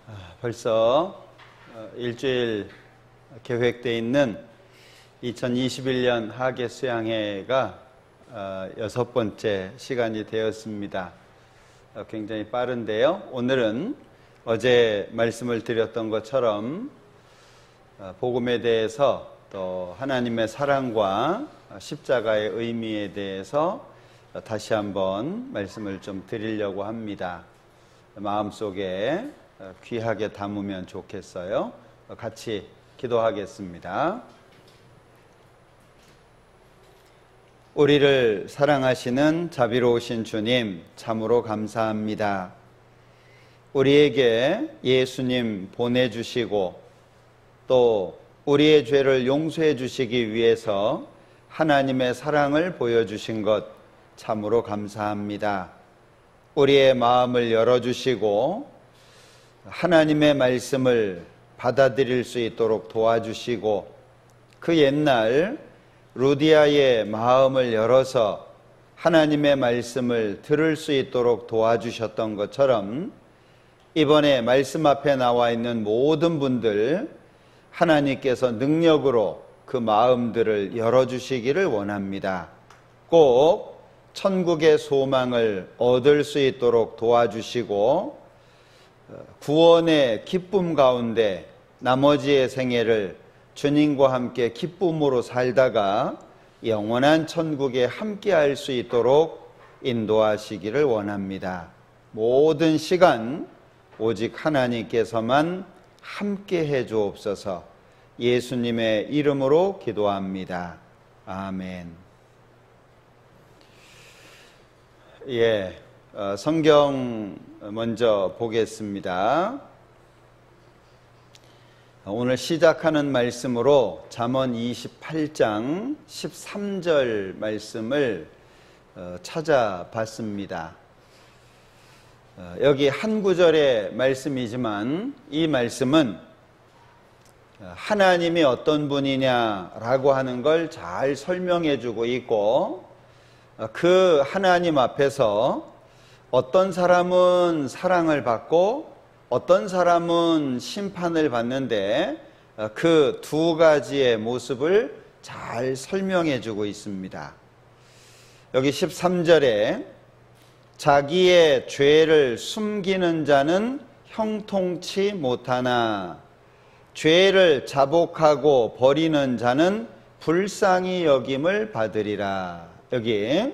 벌써 일주일 계획되어 있는 2021년 하계 수양회가 6번째 시간이 되었습니다. 굉장히 빠른데요. 오늘은 어제 말씀을 드렸던 것처럼 복음에 대해서 또 하나님의 사랑과 십자가의 의미에 대해서 다시 한번 말씀을 좀 드리려고 합니다. 마음속에 귀하게 담으면 좋겠어요. 같이 기도하겠습니다. 우리를 사랑하시는 자비로우신 주님, 참으로 감사합니다. 우리에게 예수님 보내주시고 또 우리의 죄를 용서해 주시기 위해서 하나님의 사랑을 보여주신 것 참으로 감사합니다. 우리의 마음을 열어주시고 하나님의 말씀을 받아들일 수 있도록 도와주시고 그 옛날 루디아의 마음을 열어서 하나님의 말씀을 들을 수 있도록 도와주셨던 것처럼 이번에 말씀 앞에 나와 있는 모든 분들 하나님께서 능력으로 그 마음들을 열어주시기를 원합니다. 꼭 천국의 소망을 얻을 수 있도록 도와주시고 구원의 기쁨 가운데 나머지의 생애를 주님과 함께 기쁨으로 살다가 영원한 천국에 함께할 수 있도록 인도하시기를 원합니다. 모든 시간 오직 하나님께서만 함께해 주옵소서. 예수님의 이름으로 기도합니다. 아멘. 성경 먼저 보겠습니다. 오늘 시작하는 말씀으로 잠언 28장 13절 말씀을 찾아봤습니다. 여기 한 구절의 말씀이지만 이 말씀은 하나님이 어떤 분이냐라고 하는 걸 잘 설명해 주고 있고 그 하나님 앞에서 어떤 사람은 사랑을 받고 어떤 사람은 심판을 받는데 그 두 가지의 모습을 잘 설명해 주고 있습니다. 여기 13절에 자기의 죄를 숨기는 자는 형통치 못하나 죄를 자복하고 버리는 자는 불쌍히 여김을 받으리라. 여기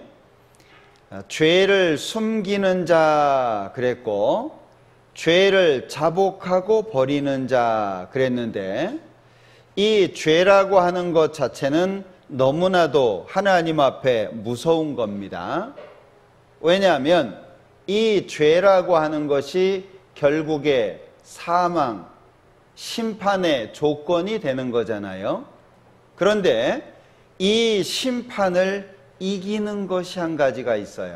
죄를 숨기는 자 그랬고 죄를 자복하고 버리는 자 그랬는데 이 죄라고 하는 것 자체는 너무나도 하나님 앞에 무서운 겁니다. 왜냐하면 이 죄라고 하는 것이 결국에 사망, 심판의 조건이 되는 거잖아요. 그런데 이 심판을 이기는 것이 한 가지가 있어요.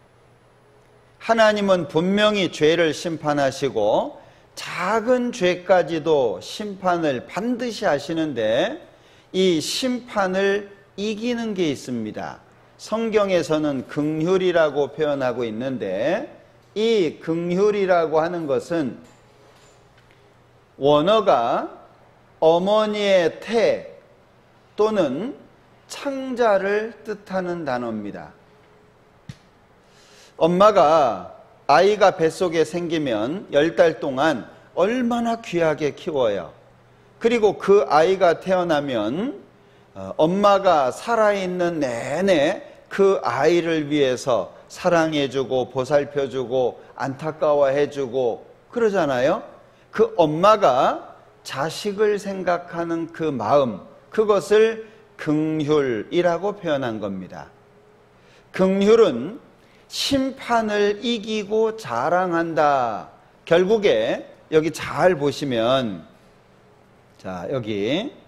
하나님은 분명히 죄를 심판하시고 작은 죄까지도 심판을 반드시 하시는데 이 심판을 이기는 게 있습니다. 성경에서는 긍휼이라고 표현하고 있는데 이 긍휼이라고 하는 것은 원어가 어머니의 태 또는 창자를 뜻하는 단어입니다. 엄마가 아이가 뱃속에 생기면 10달 동안 얼마나 귀하게 키워요. 그리고 그 아이가 태어나면 엄마가 살아있는 내내 그 아이를 위해서 사랑해주고 보살펴주고 안타까워해주고 그러잖아요. 그 엄마가 자식을 생각하는 그 마음, 그것을 긍휼이라고 표현한 겁니다. 긍휼은 심판을 이기고 자랑한다. 결국에 여기 잘 보시면 여기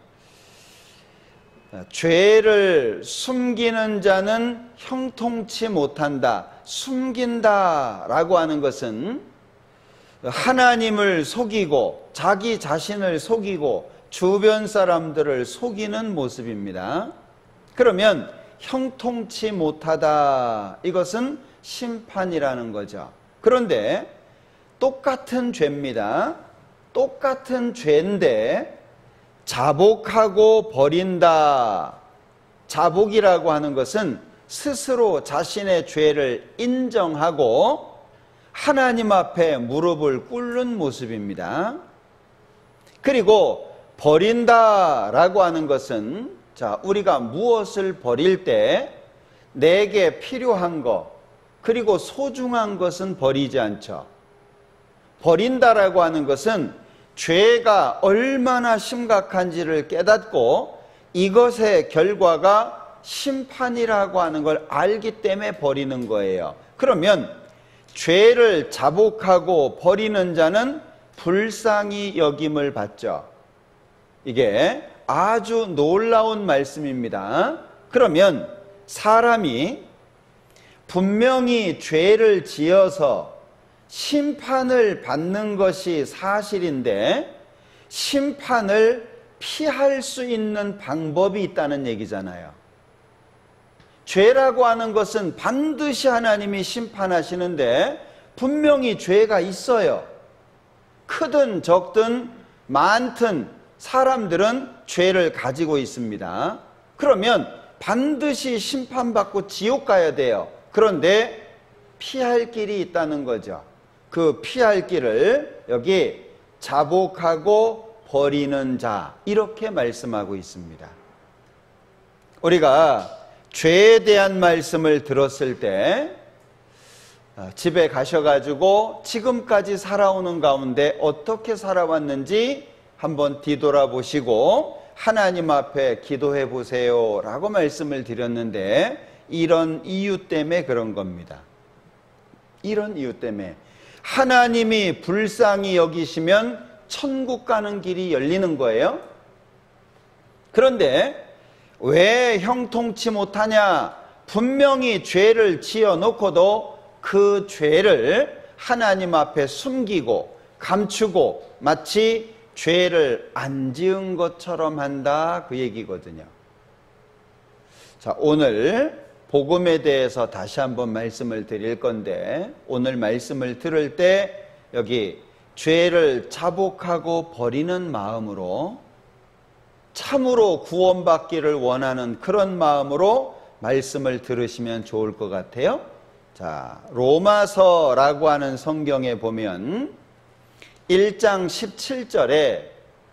죄를 숨기는 자는 형통치 못한다. 숨긴다 라고 하는 것은 하나님을 속이고 자기 자신을 속이고 주변 사람들을 속이는 모습입니다. 그러면 형통치 못하다, 이것은 심판이라는 거죠. 그런데 똑같은 죄입니다. 똑같은 죄인데 자복하고 버린다. 자복이라고 하는 것은 스스로 자신의 죄를 인정하고 하나님 앞에 무릎을 꿇는 모습입니다. 그리고 버린다라고 하는 것은 우리가 무엇을 버릴 때 내게 필요한 것 그리고 소중한 것은 버리지 않죠. 버린다라고 하는 것은 죄가 얼마나 심각한지를 깨닫고 이것의 결과가 심판이라고 하는 걸 알기 때문에 버리는 거예요. 그러면 죄를 자복하고 버리는 자는 불쌍히 여김을 받죠. 이게 아주 놀라운 말씀입니다. 그러면 사람이 분명히 죄를 지어서 심판을 받는 것이 사실인데 심판을 피할 수 있는 방법이 있다는 얘기잖아요. 죄라고 하는 것은 반드시 하나님이 심판하시는데 분명히 죄가 있어요. 크든 적든 많든 사람들은 죄를 가지고 있습니다. 그러면 반드시 심판받고 지옥 가야 돼요. 그런데 피할 길이 있다는 거죠. 그 피할 길을 여기 자복하고 버리는 자 이렇게 말씀하고 있습니다. 우리가 죄에 대한 말씀을 들었을 때 집에 가셔가지고 지금까지 살아오는 가운데 어떻게 살아왔는지 한번 뒤돌아보시고 하나님 앞에 기도해 보세요 라고 말씀을 드렸는데 이런 이유 때문에 그런 겁니다. 이런 이유 때문에 하나님이 불쌍히 여기시면 천국 가는 길이 열리는 거예요. 그런데 왜 형통치 못하냐? 분명히 죄를 지어놓고도 그 죄를 하나님 앞에 숨기고 감추고 마치 죄를 안 지은 것처럼 한다 그 얘기거든요. 자, 오늘 복음에 대해서 다시 한번 말씀을 드릴 건데 오늘 말씀을 들을 때 여기 죄를 자복하고 버리는 마음으로 참으로 구원받기를 원하는 그런 마음으로 말씀을 들으시면 좋을 것 같아요. 자, 로마서라고 하는 성경에 보면 1장 17절에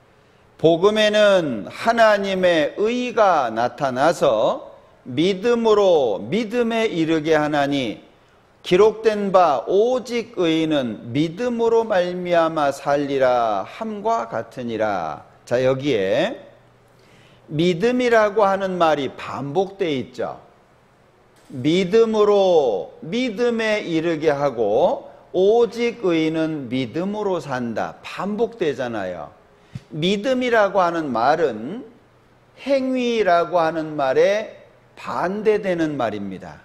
복음에는 하나님의 의가 나타나서 믿음으로 믿음에 이르게 하나니 기록된 바 오직 의인은 믿음으로 말미암아 살리라 함과 같으니라. 자, 여기에 믿음이라고 하는 말이 반복되어 있죠. 믿음으로 믿음에 이르게 하고 오직 의인은 믿음으로 산다. 반복되잖아요. 믿음이라고 하는 말은 행위라고 하는 말에 반대되는 말입니다.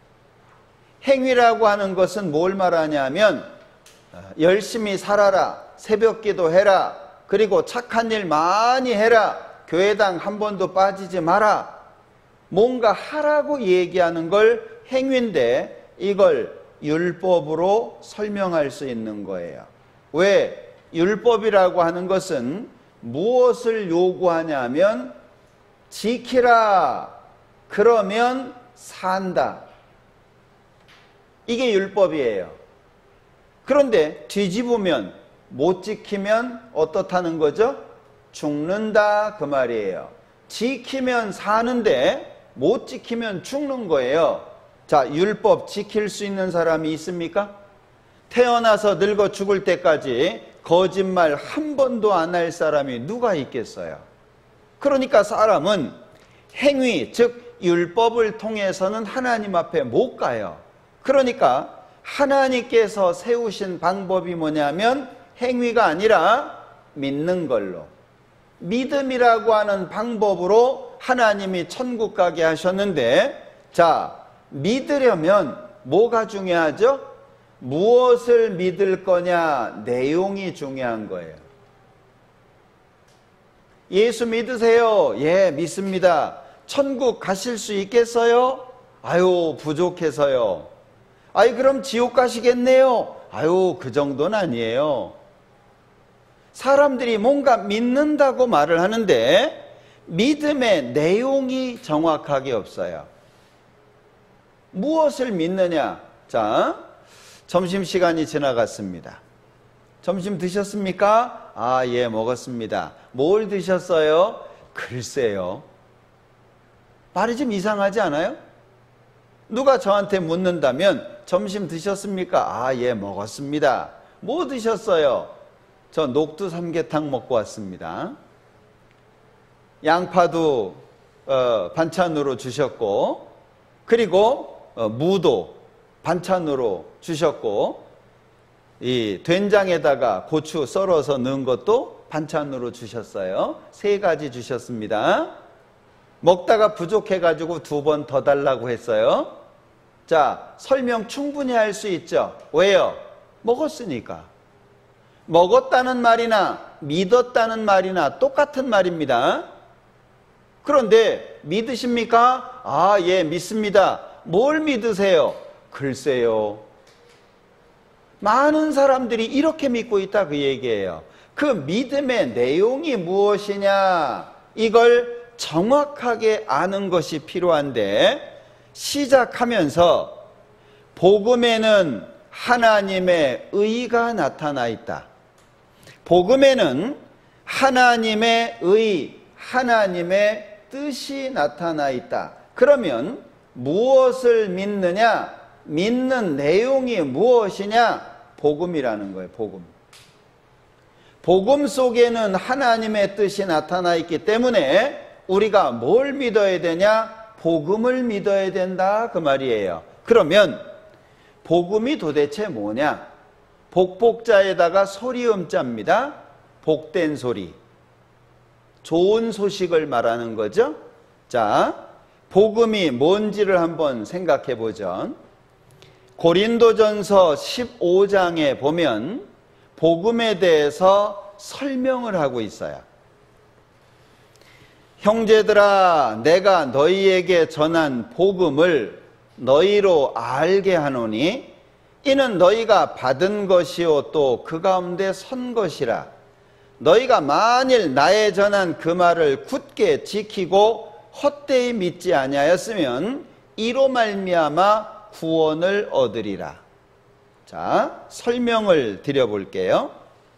행위라고 하는 것은 뭘 말하냐면 열심히 살아라, 새벽 기도해라, 그리고 착한 일 많이 해라, 교회당 한 번도 빠지지 마라, 뭔가 하라고 얘기하는 걸 행위인데 이걸 율법으로 설명할 수 있는 거예요. 왜? 율법이라고 하는 것은 무엇을 요구하냐면 지키라, 그러면 산다. 이게 율법이에요. 그런데 뒤집으면 못 지키면 어떻다는 거죠? 죽는다 그 말이에요. 지키면 사는데 못 지키면 죽는 거예요. 자, 율법 지킬 수 있는 사람이 있습니까? 태어나서 늙어 죽을 때까지 거짓말 한 번도 안 할 사람이 누가 있겠어요? 그러니까 사람은 행위, 즉 율법을 통해서는 하나님 앞에 못 가요. 그러니까 하나님께서 세우신 방법이 뭐냐면 행위가 아니라 믿는 걸로, 믿음이라고 하는 방법으로 하나님이 천국 가게 하셨는데, 자, 믿으려면 뭐가 중요하죠? 무엇을 믿을 거냐, 내용이 중요한 거예요. 예수 믿으세요? 예, 믿습니다. 천국 가실 수 있겠어요? 아유, 부족해서요. 아이, 그럼 지옥 가시겠네요? 아유, 그 정도는 아니에요. 사람들이 뭔가 믿는다고 말을 하는데 믿음의 내용이 정확하게 없어요. 무엇을 믿느냐? 자, 점심시간이 지나갔습니다. 점심 드셨습니까? 아, 예, 먹었습니다. 뭘 드셨어요? 글쎄요. 말이 좀 이상하지 않아요? 누가 저한테 묻는다면 점심 드셨습니까? 아, 예, 먹었습니다. 뭐 드셨어요? 저 녹두 삼계탕 먹고 왔습니다. 양파도 반찬으로 주셨고, 그리고 무도 반찬으로 주셨고, 이 된장에다가 고추 썰어서 넣은 것도 반찬으로 주셨어요. 3가지 주셨습니다. 먹다가 부족해가지고 2번 더 달라고 했어요. 자, 설명 충분히 할 수 있죠. 왜요? 먹었으니까. 먹었다는 말이나 믿었다는 말이나 똑같은 말입니다. 그런데 믿으십니까? 아, 예, 믿습니다. 뭘 믿으세요? 글쎄요. 많은 사람들이 이렇게 믿고 있다, 그 얘기예요. 그 믿음의 내용이 무엇이냐, 이걸 정확하게 아는 것이 필요한데, 시작하면서 복음에는 하나님의 의가 나타나 있다. 복음에는 하나님의 의, 하나님의 뜻이 나타나 있다. 그러면 무엇을 믿느냐? 믿는 내용이 무엇이냐? 복음이라는 거예요. 복음. 복음 속에는 하나님의 뜻이 나타나 있기 때문에 우리가 뭘 믿어야 되냐? 복음을 믿어야 된다, 그 말이에요. 그러면 복음이 도대체 뭐냐? 복복자에다가 소리음자입니다. 복된 소리. 좋은 소식을 말하는 거죠. 자, 복음이 뭔지를 한번 생각해 보죠. 고린도전서 15장에 보면 복음에 대해서 설명을 하고 있어요. 형제들아, 내가 너희에게 전한 복음을 너희로 알게 하노니 이는 너희가 받은 것이요 또 그 가운데 선 것이라. 너희가 만일 나의 전한 그 말을 굳게 지키고 헛되이 믿지 아니하였으면 이로 말미암아 구원을 얻으리라. 자, 설명을 드려볼게요.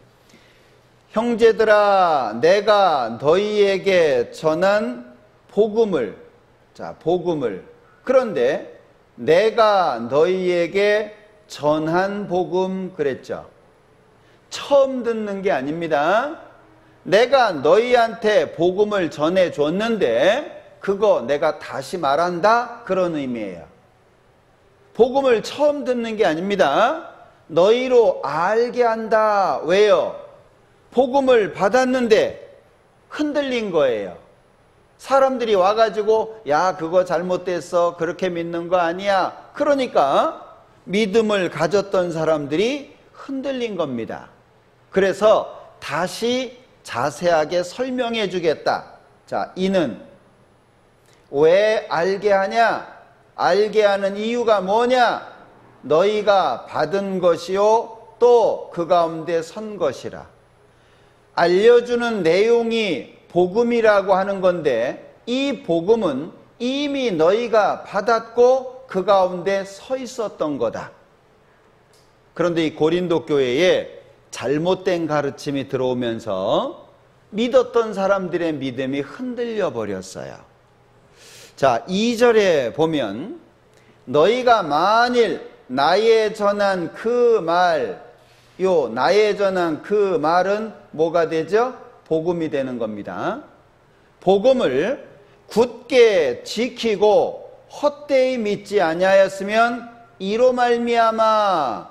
형제들아, 내가 너희에게 전한 복음을, 자, 복음을. 그런데 내가 너희에게 전한 복음 그랬죠. 처음 듣는 게 아닙니다. 내가 너희한테 복음을 전해줬는데 그거 내가 다시 말한다, 그런 의미예요. 복음을 처음 듣는 게 아닙니다. 너희로 알게 한다. 왜요? 복음을 받았는데 흔들린 거예요. 사람들이 와가지고 야, 그거 잘못됐어, 그렇게 믿는 거 아니야. 그러니까 믿음을 가졌던 사람들이 흔들린 겁니다. 그래서 다시 자세하게 설명해 주겠다. 자, 이는 왜 알게 하냐? 알게 하는 이유가 뭐냐? 너희가 받은 것이요 또 그 가운데 선 것이라. 알려주는 내용이 복음이라고 하는 건데 이 복음은 이미 너희가 받았고 그 가운데 서 있었던 거다. 그런데 이 고린도 교회에 잘못된 가르침이 들어오면서 믿었던 사람들의 믿음이 흔들려 버렸어요. 자, 2절에 보면 너희가 만일 나의 전한 그 말, 요 나의 전한 그 말은 뭐가 되죠? 복음이 되는 겁니다. 복음을 굳게 지키고 헛되이 믿지 아니하였으면 이로 말미암아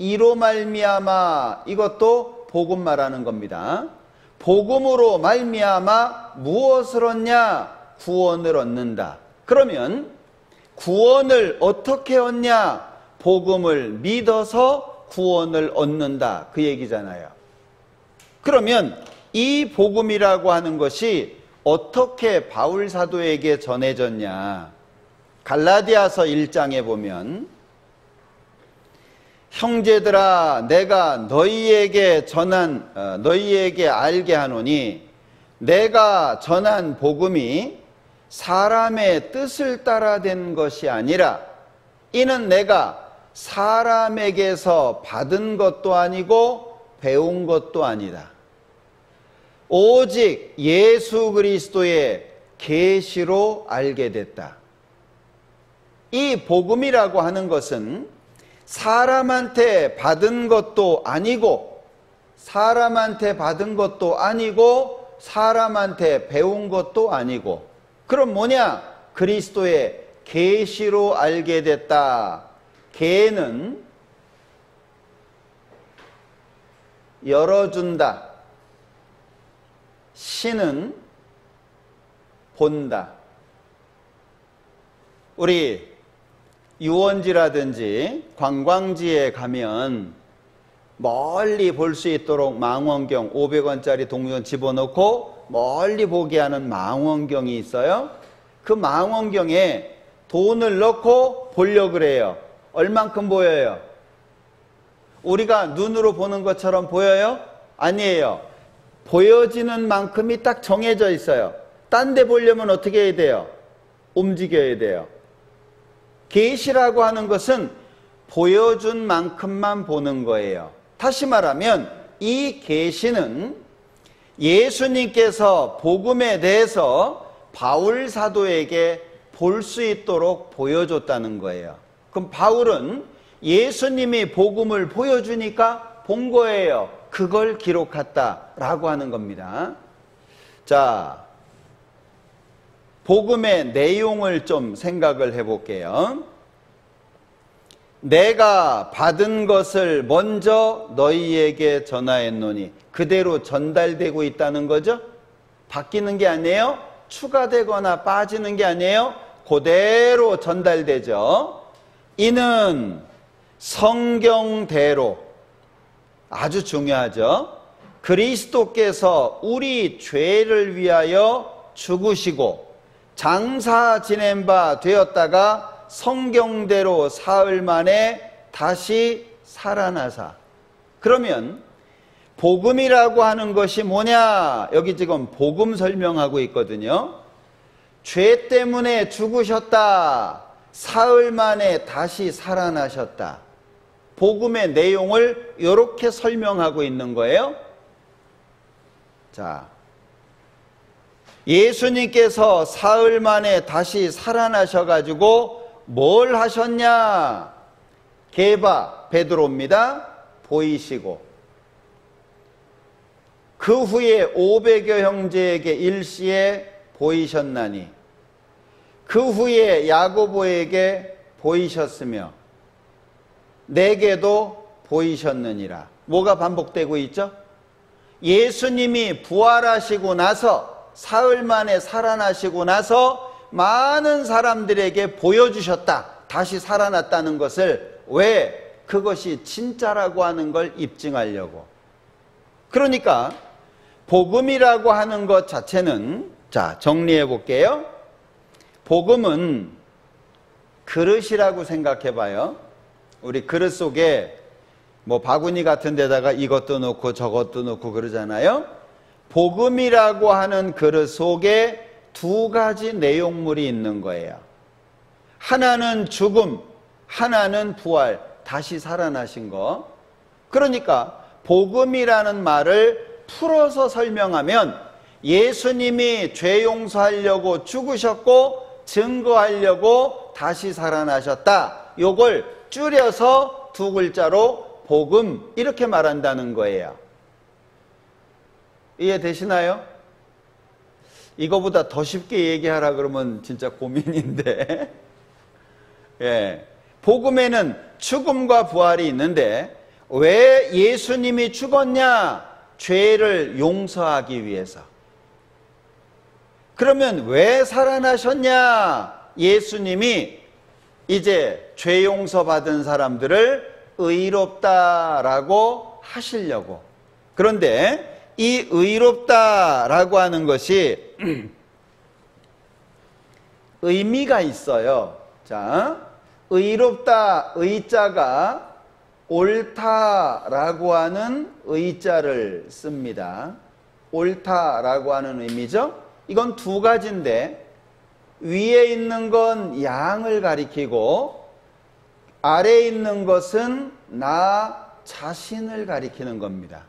이것도 복음 말하는 겁니다. 복음으로 말미암아 무엇을 얻냐? 구원을 얻는다. 그러면 구원을 어떻게 얻냐? 복음을 믿어서 구원을 얻는다, 그 얘기잖아요. 그러면 이 복음이라고 하는 것이 어떻게 바울 사도에게 전해졌냐? 갈라디아서 1장에 보면 형제들아 내가 너희에게 알게 하노니 내가 전한 복음이 사람의 뜻을 따라 된 것이 아니라 이는 내가 사람에게서 받은 것도 아니고 배운 것도 아니다. 오직 예수 그리스도의 계시로 알게 됐다. 이 복음이라고 하는 것은 사람한테 받은 것도 아니고 사람한테 배운 것도 아니고 그럼 뭐냐? 그리스도의 계시로 알게 됐다. 계는 열어준다. 시는 본다. 우리 유원지라든지 관광지에 가면 멀리 볼 수 있도록 망원경 500원짜리 동전 집어넣고 멀리 보게 하는 망원경이 있어요. 그 망원경에 돈을 넣고 보려고 그래요. 얼만큼 보여요? 우리가 눈으로 보는 것처럼 보여요? 아니에요. 보여지는 만큼이 딱 정해져 있어요. 딴 데 보려면 어떻게 해야 돼요? 움직여야 돼요. 계시라고 하는 것은 보여준 만큼만 보는 거예요. 다시 말하면 이 계시는 예수님께서 복음에 대해서 바울 사도에게 볼 수 있도록 보여줬다는 거예요. 그럼 바울은 예수님이 복음을 보여주니까 본 거예요. 그걸 기록했다라고 하는 겁니다. 자, 복음의 내용을 좀 생각을 해볼게요. 내가 받은 것을 먼저 너희에게 전하였노니 그대로 전달되고 있다는 거죠. 바뀌는 게 아니에요. 추가되거나 빠지는 게 아니에요. 그대로 전달되죠. 이는 성경대로, 아주 중요하죠. 그리스도께서 우리 죄를 위하여 죽으시고 장사 지낸 바 되었다가 성경대로 사흘 만에 다시 살아나사. 그러면 복음이라고 하는 것이 뭐냐? 여기 지금 복음 설명하고 있거든요. 죄 때문에 죽으셨다. 사흘 만에 다시 살아나셨다. 복음의 내용을 이렇게 설명하고 있는 거예요. 자, 예수님께서 사흘 만에 다시 살아나셔가지고 뭘 하셨냐? 게바, 베드로입니다. 보이시고 그 후에 500여 형제에게 일시에 보이셨나니 그 후에 야고보에게 보이셨으며 내게도 보이셨느니라. 뭐가 반복되고 있죠? 예수님이 부활하시고 나서 사흘 만에 살아나시고 나서 많은 사람들에게 보여주셨다. 다시 살아났다는 것을. 왜? 그것이 진짜라고 하는 걸 입증하려고. 그러니까 복음이라고 하는 것 자체는, 자, 정리해 볼게요. 복음은 그릇이라고 생각해 봐요. 우리 그릇 속에 뭐 바구니 같은 데다가 이것도 넣고 저것도 넣고 그러잖아요. 복음이라고 하는 그릇 속에 두 가지 내용물이 있는 거예요. 하나는 죽음, 하나는 부활, 다시 살아나신 거. 그러니까 복음이라는 말을 풀어서 설명하면 예수님이 죄 용서하려고 죽으셨고 증거하려고 다시 살아나셨다. 요걸 줄여서 두 글자로 복음, 이렇게 말한다는 거예요. 이해되시나요? 이거보다 더 쉽게 얘기하라 그러면 진짜 고민인데 예, 복음에는 죽음과 부활이 있는데 왜 예수님이 죽었냐? 죄를 용서하기 위해서. 그러면 왜 살아나셨냐? 예수님이 이제 죄 용서받은 사람들을 의롭다라고 하시려고. 그런데 이 의롭다라고 하는 것이 의미가 있어요. 자, 의롭다, 의자가 옳다라고 하는 의자를 씁니다. 옳다라고 하는 의미죠. 이건 두 가지인데 위에 있는 건 양을 가리키고 아래에 있는 것은 나 자신을 가리키는 겁니다.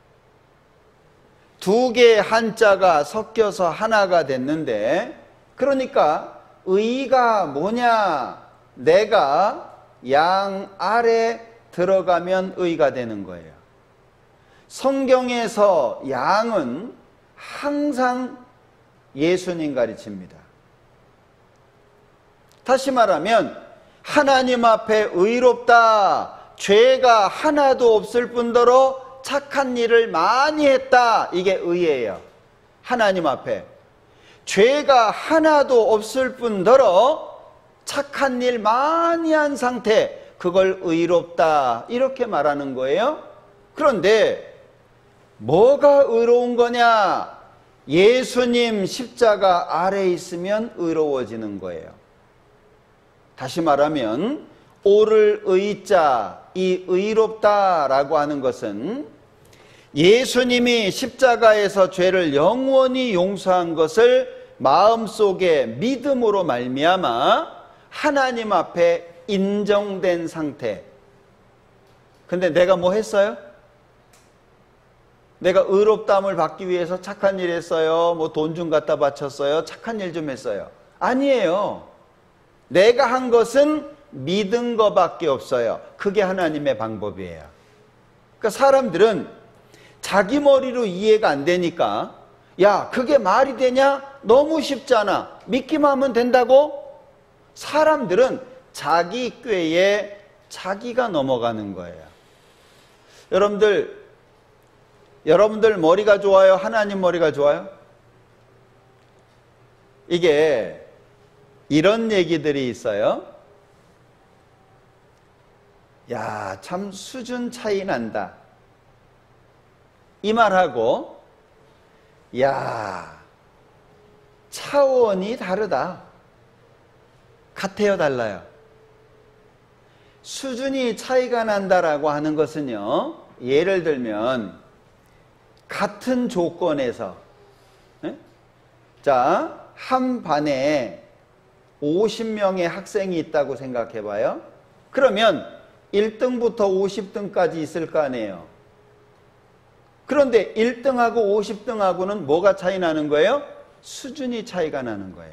두 개의 한자가 섞여서 하나가 됐는데, 그러니까 의가 뭐냐? 내가 양 아래 들어가면 의가 되는 거예요. 성경에서 양은 항상 예수님 가르칩니다. 다시 말하면 하나님 앞에 의롭다, 죄가 하나도 없을 뿐더러 착한 일을 많이 했다, 이게 의예요. 하나님 앞에 죄가 하나도 없을 뿐더러 착한 일 많이 한 상태, 그걸 의롭다, 이렇게 말하는 거예요. 그런데 뭐가 의로운 거냐? 예수님 십자가 아래에 있으면 의로워지는 거예요. 다시 말하면 오를 의자, 이 의롭다라고 하는 것은 예수님이 십자가에서 죄를 영원히 용서한 것을 마음속에 믿음으로 말미암아 하나님 앞에 인정된 상태. 근데 내가 뭐 했어요? 내가 의롭다함을 받기 위해서 착한 일 했어요? 뭐 돈 좀 갖다 바쳤어요? 착한 일 좀 했어요? 아니에요. 내가 한 것은 믿은 것밖에 없어요. 그게 하나님의 방법이에요. 그러니까 사람들은 자기 머리로 이해가 안 되니까, 야, 그게 말이 되냐? 너무 쉽잖아. 믿기만 하면 된다고? 사람들은 자기 꾀에 자기가 넘어가는 거예요. 여러분들 머리가 좋아요? 하나님 머리가 좋아요? 이게 이런 얘기들이 있어요. 야, 참 수준 차이 난다. 이 말하고, 야, 차원이 다르다. 같아요, 달라요? 수준이 차이가 난다라고 하는 것은요, 예를 들면 같은 조건에서, 자, 한 반에 50명의 학생이 있다고 생각해 봐요. 그러면 1등부터 50등까지 있을 거 아니에요. 그런데 1등하고 50등하고는 뭐가 차이 나는 거예요? 수준이 차이가 나는 거예요.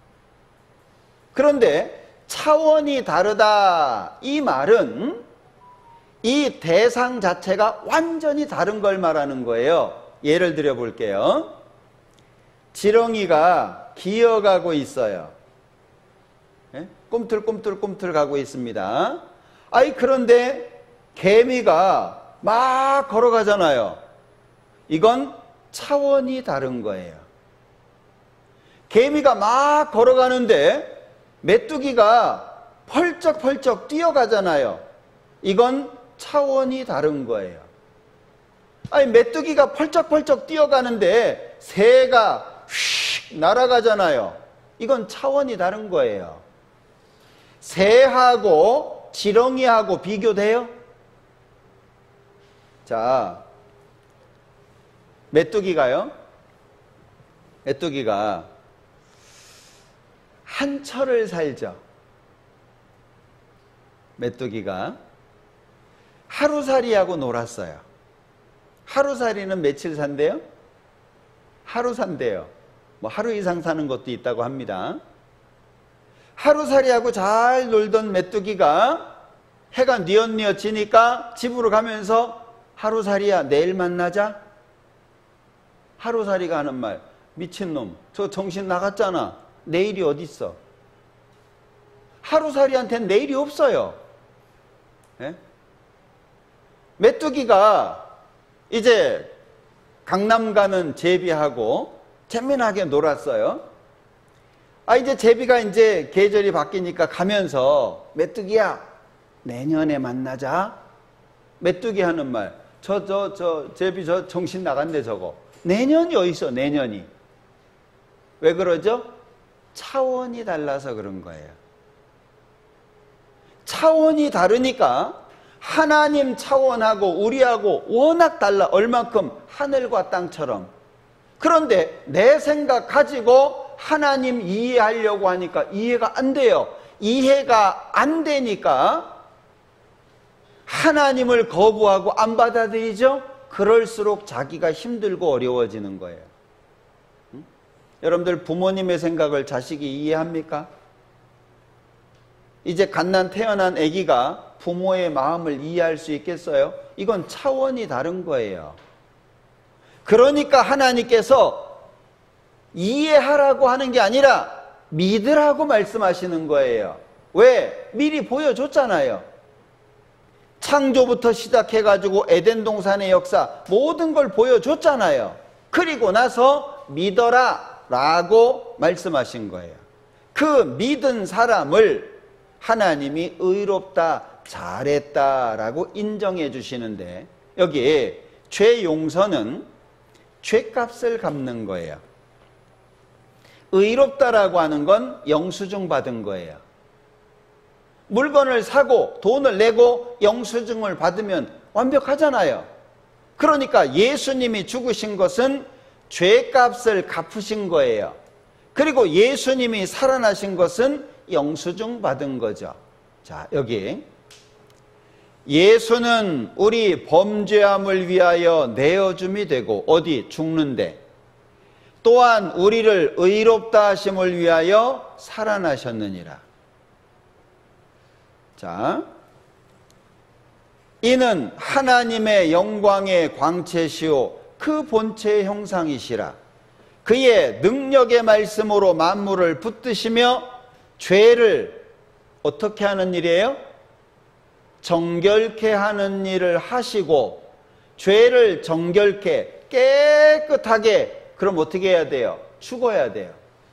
그런데 차원이 다르다, 이 말은 이 대상 자체가 완전히 다른 걸 말하는 거예요. 예를 들어 볼게요. 지렁이가 기어가고 있어요. 꿈틀꿈틀꿈틀 가고 있습니다. 그런데 개미가 막 걸어가잖아요. 이건 차원이 다른 거예요. 개미가 막 걸어가는데 메뚜기가 펄쩍펄쩍 뛰어가잖아요. 이건 차원이 다른 거예요. 메뚜기가 펄쩍펄쩍 뛰어가는데 새가 휙 날아가잖아요. 이건 차원이 다른 거예요. 새하고 지렁이하고 비교돼요? 자, 메뚜기가 한 철을 살죠. 메뚜기가 하루살이하고 놀았어요. 하루살이는 며칠 산대요? 하루 산대요. 뭐 하루 이상 사는 것도 있다고 합니다. 하루살이하고 잘 놀던 메뚜기가 해가 뉘엿뉘엿 지니까 집으로 가면서 하루살이야, 내일 만나자. 하루살이가 하는 말, 미친놈, 저 정신 나갔잖아. 내일이 어딨어? 하루살이한테는 내일이 없어요. 예? 메뚜기가 이제 강남 가는 제비하고 재미나게 놀았어요. 이제 제비가 이제 계절이 바뀌니까 가면서 메뚜기야, 내년에 만나자. 메뚜기 하는 말, 제비 저 정신 나간대 저거. 내년이 어딨어, 내년이. 왜 그러죠? 차원이 달라서 그런 거예요. 차원이 다르니까 하나님 차원하고 우리하고 워낙 달라. 얼만큼? 하늘과 땅처럼. 그런데 내 생각 가지고 하나님 이해하려고 하니까 이해가 안 돼요. 이해가 안 되니까 하나님을 거부하고 안 받아들이죠. 그럴수록 자기가 힘들고 어려워지는 거예요. 여러분들 부모님의 생각을 자식이 이해합니까? 이제 갓난 태어난 아기가 부모의 마음을 이해할 수 있겠어요? 이건 차원이 다른 거예요. 그러니까 하나님께서 이해하라고 하는 게 아니라 믿으라고 말씀하시는 거예요. 왜? 미리 보여줬잖아요. 창조부터 시작해가지고 에덴 동산의 역사 모든 걸 보여줬잖아요. 그리고 나서 믿어라 라고 말씀하신 거예요. 그 믿은 사람을 하나님이 의롭다, 잘했다 라고 인정해 주시는데, 여기 죄 용서는 죄값을 갚는 거예요. 의롭다라고 하는 건 영수증 받은 거예요. 물건을 사고 돈을 내고 영수증을 받으면 완벽하잖아요. 그러니까 예수님이 죽으신 것은 죄값을 갚으신 거예요. 그리고 예수님이 살아나신 것은 영수증 받은 거죠. 자, 여기 예수는 우리 범죄함을 위하여 내어줌이 되고, 어디? 죽는데, 또한 우리를 의롭다 하심을 위하여 살아나셨느니라. 자, 이는 하나님의 영광의 광채시오 그 본체의 형상이시라. 그의 능력의 말씀으로 만물을 붙드시며 죄를 어떻게 하는 일이에요? 정결케 하는 일을 하시고, 죄를 정결케 깨끗하게, 그럼 어떻게 해야 돼요? 죽어야 돼요.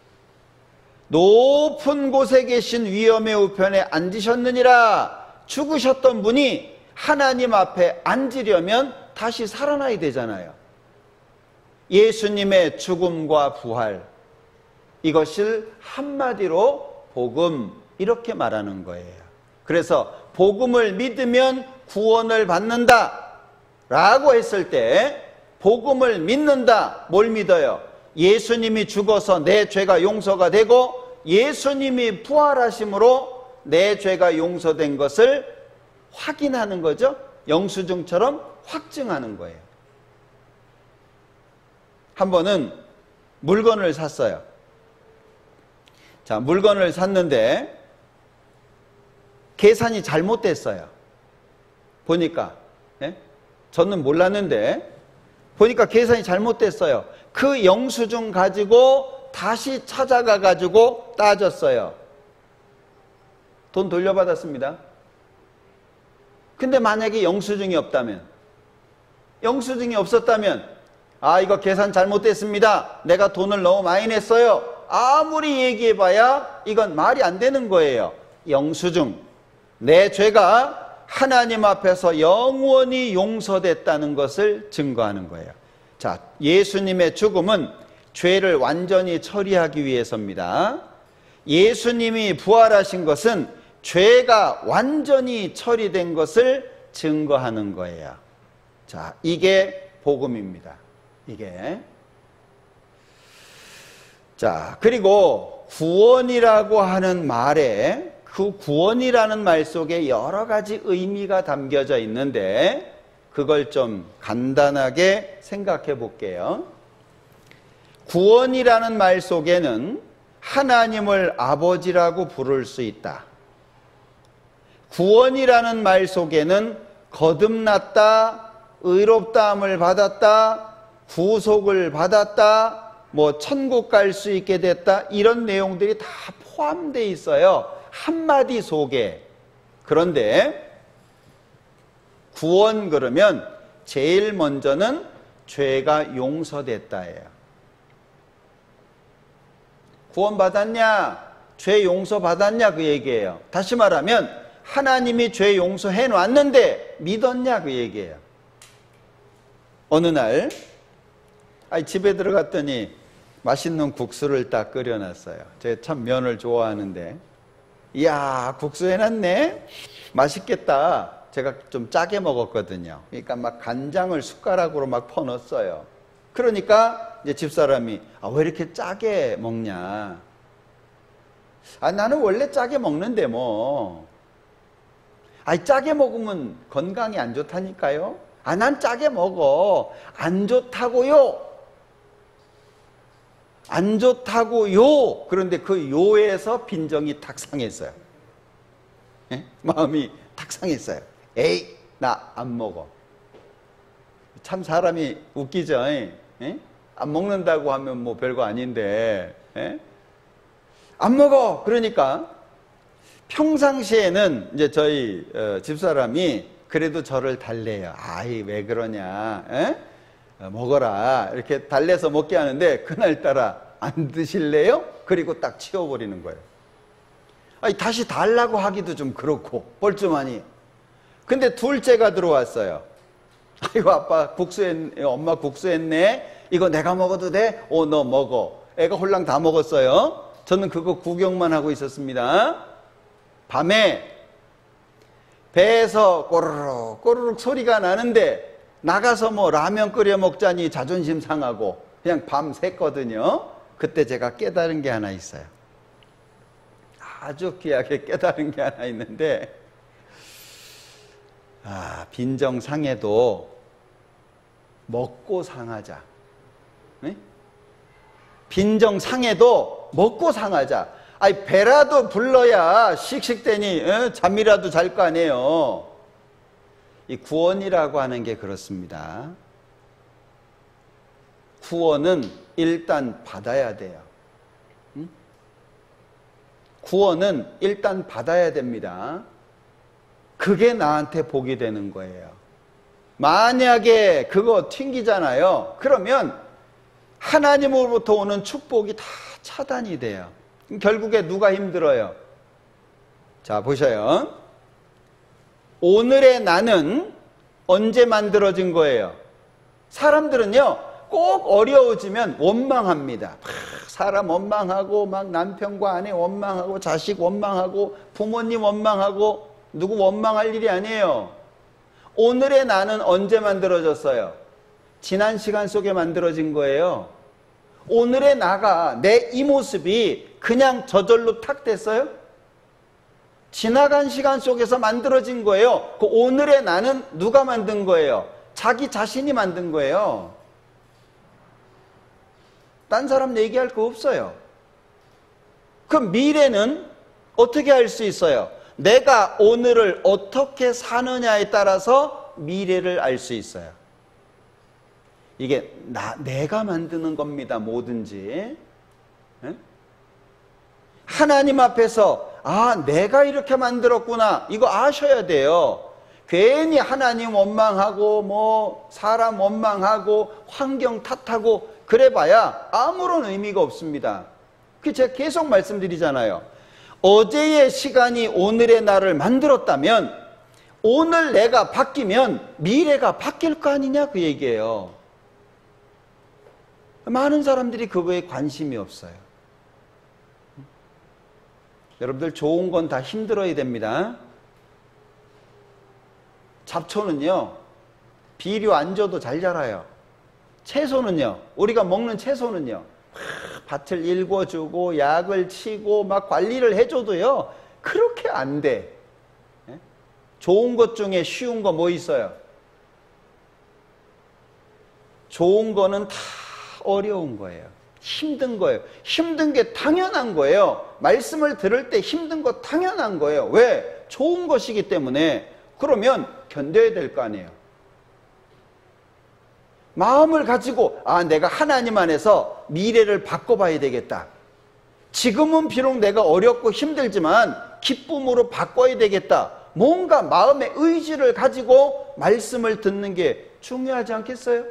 높은 곳에 계신 위엄의 우편에 앉으셨느니라. 죽으셨던 분이 하나님 앞에 앉으려면 다시 살아나야 되잖아요. 예수님의 죽음과 부활, 이것을 한마디로 복음, 이렇게 말하는 거예요. 그래서 복음을 믿으면 구원을 받는다 라고 했을 때, 복음을 믿는다, 뭘 믿어요? 예수님이 죽어서 내 죄가 용서가 되고 예수님이 부활하심으로 내 죄가 용서된 것을 확인하는 거죠. 영수증처럼 확증하는 거예요. 한 번은 물건을 샀어요. 자, 물건을 샀는데 계산이 잘못됐어요. 보니까, 저는 몰랐는데 보니까 계산이 잘못됐어요. 그 영수증 가지고 다시 찾아가 가지고 따졌어요. 돈 돌려받았습니다. 근데 만약에 영수증이 없다면, 영수증이 없었다면, 아, 이거 계산 잘못됐습니다, 내가 돈을 너무 많이 냈어요, 아무리 얘기해봐야 이건 말이 안 되는 거예요. 영수증, 내 죄가 하나님 앞에서 영원히 용서됐다는 것을 증거하는 거예요. 자, 예수님의 죽음은 죄를 완전히 처리하기 위해서입니다. 예수님이 부활하신 것은 죄가 완전히 처리된 것을 증거하는 거예요. 자, 이게 복음입니다. 이게. 자, 그리고 구원이라고 하는 말에, 그 구원이라는 말 속에 여러 가지 의미가 담겨져 있는데 그걸 좀 간단하게 생각해 볼게요. 구원이라는 말 속에는 하나님을 아버지라고 부를 수 있다. 구원이라는 말 속에는 거듭났다, 의롭다함을 받았다, 구속을 받았다, 뭐 천국 갈 수 있게 됐다, 이런 내용들이 다 포함되어 있어요. 한마디 속에. 그런데 구원 그러면 제일 먼저는 죄가 용서됐다예요. 구원 받았냐? 죄 용서 받았냐? 그 얘기예요. 다시 말하면 하나님이 죄 용서해 놨는데 믿었냐? 그 얘기예요. 어느 날 집에 들어갔더니 맛있는 국수를 딱 끓여놨어요. 제가 참 면을 좋아하는데, 이야, 국수 해놨네? 맛있겠다. 제가 좀 짜게 먹었거든요. 그러니까 막 간장을 숟가락으로 막 퍼넣었어요. 그러니까 이제 집사람이 왜 이렇게 짜게 먹냐. 나는 원래 짜게 먹는데 뭐. 짜게 먹으면 건강이 안 좋다니까요. 난 짜게 먹어. 안 좋다고요. 안 좋다고요. 그런데 그 요에서 빈정이 탁 상했어요. 예? 마음이 탁 상했어요. 에이, 나 안 먹어. 참 사람이 웃기죠. 예? 안 먹는다고 하면 뭐 별거 아닌데, 예? 안 먹어. 그러니까 평상시에는 이제 저희 집사람이 그래도 저를 달래요. 왜 그러냐. 에? 먹어라. 이렇게 달래서 먹게 하는데 그날따라 안 드실래요? 그리고 딱 치워버리는 거예요. 다시 달라고 하기도 좀 그렇고 뻘쭘하니. 근데 둘째가 들어왔어요. 아이고 아빠 국수했네. 엄마 국수했네. 이거 내가 먹어도 돼? 너 먹어. 애가 홀랑 다 먹었어요. 저는 그거 구경만 하고 있었습니다. 밤에 배에서 꼬르륵 꼬르륵 소리가 나는데 나가서 뭐 라면 끓여 먹자니 자존심 상하고 그냥 밤 샜거든요. 그때 제가 깨달은 게 하나 있어요. 아주 귀하게 깨달은 게 하나 있는데, 빈정 상해도 먹고 상하자. 네? 빈정 상해도 먹고 상하자. 배라도 불러야 씩씩대니 잠이라도 잘 거 아니에요. 이 구원이라고 하는 게 그렇습니다. 구원은 일단 받아야 돼요. 구원은 일단 받아야 됩니다. 그게 나한테 복이 되는 거예요. 만약에 그거 튕기잖아요. 그러면 하나님으로부터 오는 축복이 다 차단이 돼요. 결국에 누가 힘들어요? 자, 보셔요. 오늘의 나는 언제 만들어진 거예요? 사람들은요, 꼭 어려워지면 원망합니다. 사람 원망하고, 막 남편과 아내 원망하고, 자식 원망하고, 부모님 원망하고, 누구 원망할 일이 아니에요. 오늘의 나는 언제 만들어졌어요? 지난 시간 속에 만들어진 거예요. 오늘의 나가, 내 이 모습이 그냥 저절로 탁 됐어요? 지나간 시간 속에서 만들어진 거예요. 그 오늘의 나는 누가 만든 거예요? 자기 자신이 만든 거예요. 딴 사람 얘기할 거 없어요. 그 미래는 어떻게 알 수 있어요? 내가 오늘을 어떻게 사느냐에 따라서 미래를 알 수 있어요. 이게 내가 만드는 겁니다. 뭐든지. 네? 하나님 앞에서 내가 이렇게 만들었구나. 이거 아셔야 돼요. 괜히 하나님 원망하고 뭐 사람 원망하고 환경 탓하고 그래봐야 아무런 의미가 없습니다. 제가 계속 말씀드리잖아요. 어제의 시간이 오늘의 나를 만들었다면 오늘 내가 바뀌면 미래가 바뀔 거 아니냐 그 얘기예요. 많은 사람들이 그거에 관심이 없어요. 여러분들 좋은 건 다 힘들어야 됩니다. 잡초는요, 비료 안 줘도 잘 자라요. 채소는요, 우리가 먹는 채소는요, 밭을 일궈주고 약을 치고 막 관리를 해줘도요, 그렇게 안 돼. 좋은 것 중에 쉬운 거 뭐 있어요? 좋은 거는 다 어려운 거예요. 힘든 거예요. 힘든 게 당연한 거예요. 말씀을 들을 때 힘든 거 당연한 거예요. 왜? 좋은 것이기 때문에. 그러면 견뎌야 될 거 아니에요. 마음을 가지고 내가 하나님 안에서 미래를 바꿔봐야 되겠다. 지금은 비록 내가 어렵고 힘들지만 기쁨으로 바꿔야 되겠다. 뭔가 마음의 의지를 가지고 말씀을 듣는 게 중요하지 않겠어요?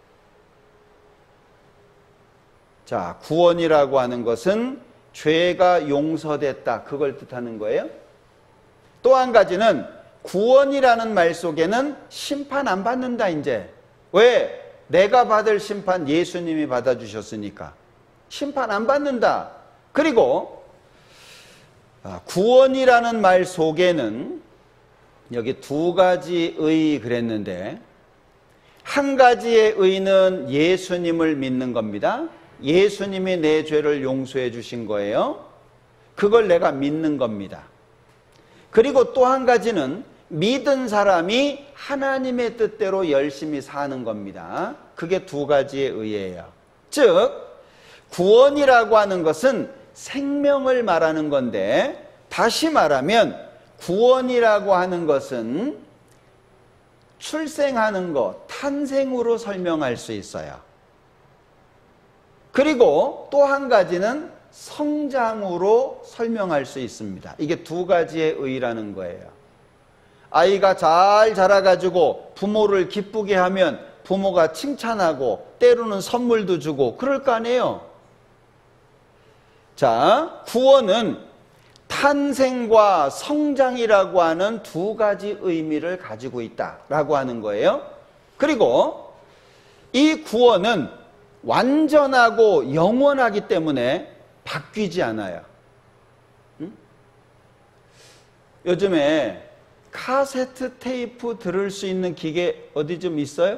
자, 구원이라고 하는 것은 죄가 용서됐다. 그걸 뜻하는 거예요. 또 한 가지는 구원이라는 말 속에는 심판 안 받는다 이제. 왜? 내가 받을 심판 예수님이 받아주셨으니까. 심판 안 받는다. 그리고 구원이라는 말 속에는 여기 두 가지 의 그랬는데, 한 가지의 의는 예수님을 믿는 겁니다. 예수님이 내 죄를 용서해 주신 거예요. 그걸 내가 믿는 겁니다. 그리고 또 한 가지는 믿은 사람이 하나님의 뜻대로 열심히 사는 겁니다. 그게 두 가지의 의예요. 즉, 구원이라고 하는 것은 생명을 말하는 건데, 다시 말하면 구원이라고 하는 것은 출생하는 것, 탄생으로 설명할 수 있어요. 그리고 또 한 가지는 성장으로 설명할 수 있습니다. 이게 두 가지의 의라는 거예요. 아이가 잘 자라가지고 부모를 기쁘게 하면 부모가 칭찬하고 때로는 선물도 주고 그럴 거 아니에요. 자, 구원은 탄생과 성장이라고 하는 두 가지 의미를 가지고 있다라고 하는 거예요. 그리고 이 구원은 완전하고 영원하기 때문에 바뀌지 않아요. 요즘에 카세트 테이프 들을 수 있는 기계 어디 좀 있어요?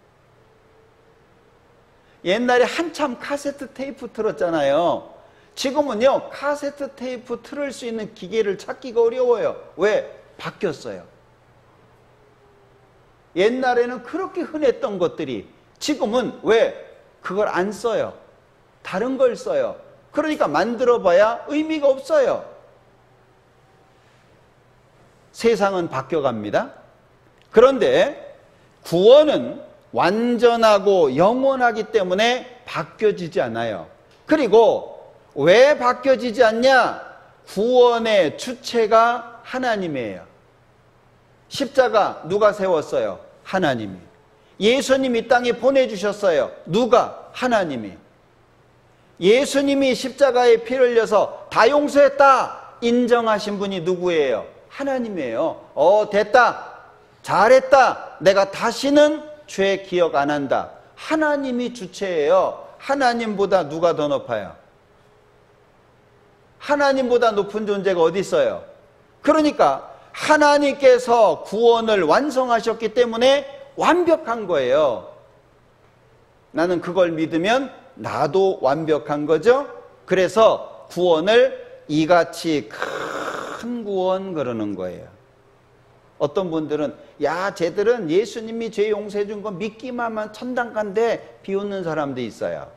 옛날에 한참 카세트 테이프 틀었잖아요. 지금은요, 카세트 테이프 틀을 수 있는 기계를 찾기가 어려워요. 왜? 바뀌었어요. 옛날에는 그렇게 흔했던 것들이 지금은 왜? 그걸 안 써요. 다른 걸 써요. 그러니까 만들어봐야 의미가 없어요. 세상은 바뀌어갑니다. 그런데 구원은 완전하고 영원하기 때문에 바뀌어지지 않아요. 그리고 왜 바뀌어지지 않냐? 구원의 주체가 하나님이에요. 십자가 누가 세웠어요? 하나님이. 예수님이 땅에 보내주셨어요. 누가? 하나님이. 예수님이 십자가에 피를 흘려서 다 용서했다 인정하신 분이 누구예요? 하나님이에요. 됐다. 잘했다. 내가 다시는 죄 기억 안 한다. 하나님이 주체예요. 하나님보다 누가 더 높아요? 하나님보다 높은 존재가 어디 있어요? 그러니까 하나님께서 구원을 완성하셨기 때문에 완벽한 거예요. 나는 그걸 믿으면 나도 완벽한 거죠. 그래서 구원을 이같이 큰 구원 그러는 거예요. 어떤 분들은 야 쟤들은 예수님이 죄 용서해 준 거 믿기만 하면 천당 간대 비웃는 사람도 있어요.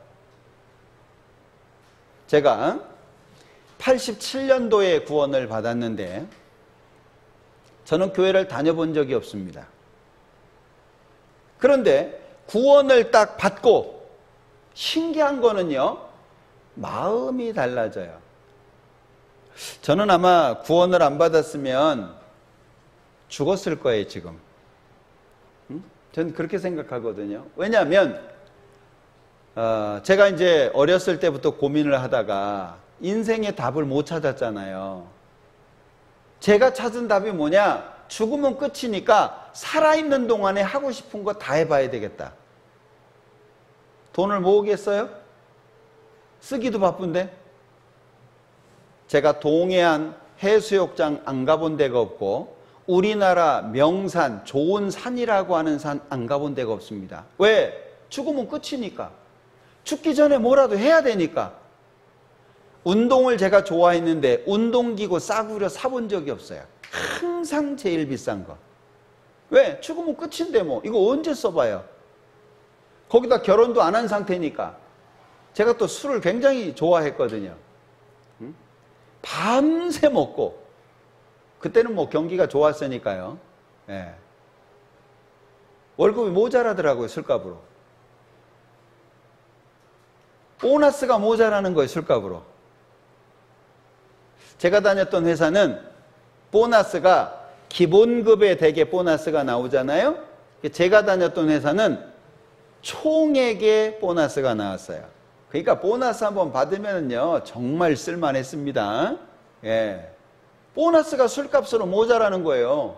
제가 87년도에 구원을 받았는데 저는 교회를 다녀본 적이 없습니다. 그런데 구원을 딱 받고 신기한 거는요, 마음이 달라져요. 저는 아마 구원을 안 받았으면 죽었을 거예요, 지금. 저는 그렇게 생각하거든요. 왜냐하면 제가 이제 어렸을 때부터 고민을 하다가 인생의 답을 못 찾았잖아요. 제가 찾은 답이 뭐냐? 죽으면 끝이니까 살아있는 동안에 하고 싶은 거 다 해봐야 되겠다. 돈을 모으겠어요? 쓰기도 바쁜데. 제가 동해안 해수욕장 안 가본 데가 없고 우리나라 명산, 좋은 산이라고 하는 산 안 가본 데가 없습니다. 왜? 죽으면 끝이니까. 죽기 전에 뭐라도 해야 되니까. 운동을 제가 좋아했는데 운동기구 싸구려 사본 적이 없어요. 항상 제일 비싼 거. 왜? 죽으면 끝인데 뭐 이거 언제 써봐요. 거기다 결혼도 안 한 상태니까. 제가 또 술을 굉장히 좋아했거든요. 밤새 먹고. 그때는 뭐 경기가 좋았으니까요. 예. 월급이 모자라더라고요, 술값으로. 보너스가 모자라는 거예요, 술값으로. 제가 다녔던 회사는 보너스가 기본급에 대개 보너스가 나오잖아요. 제가 다녔던 회사는 총액의 보너스가 나왔어요. 그러니까 보너스 한번 받으면요 정말 쓸만했습니다. 예. 보너스가 술값으로 모자라는 거예요.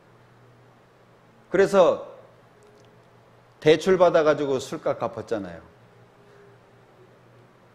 그래서 대출 받아가지고 술값 갚았잖아요.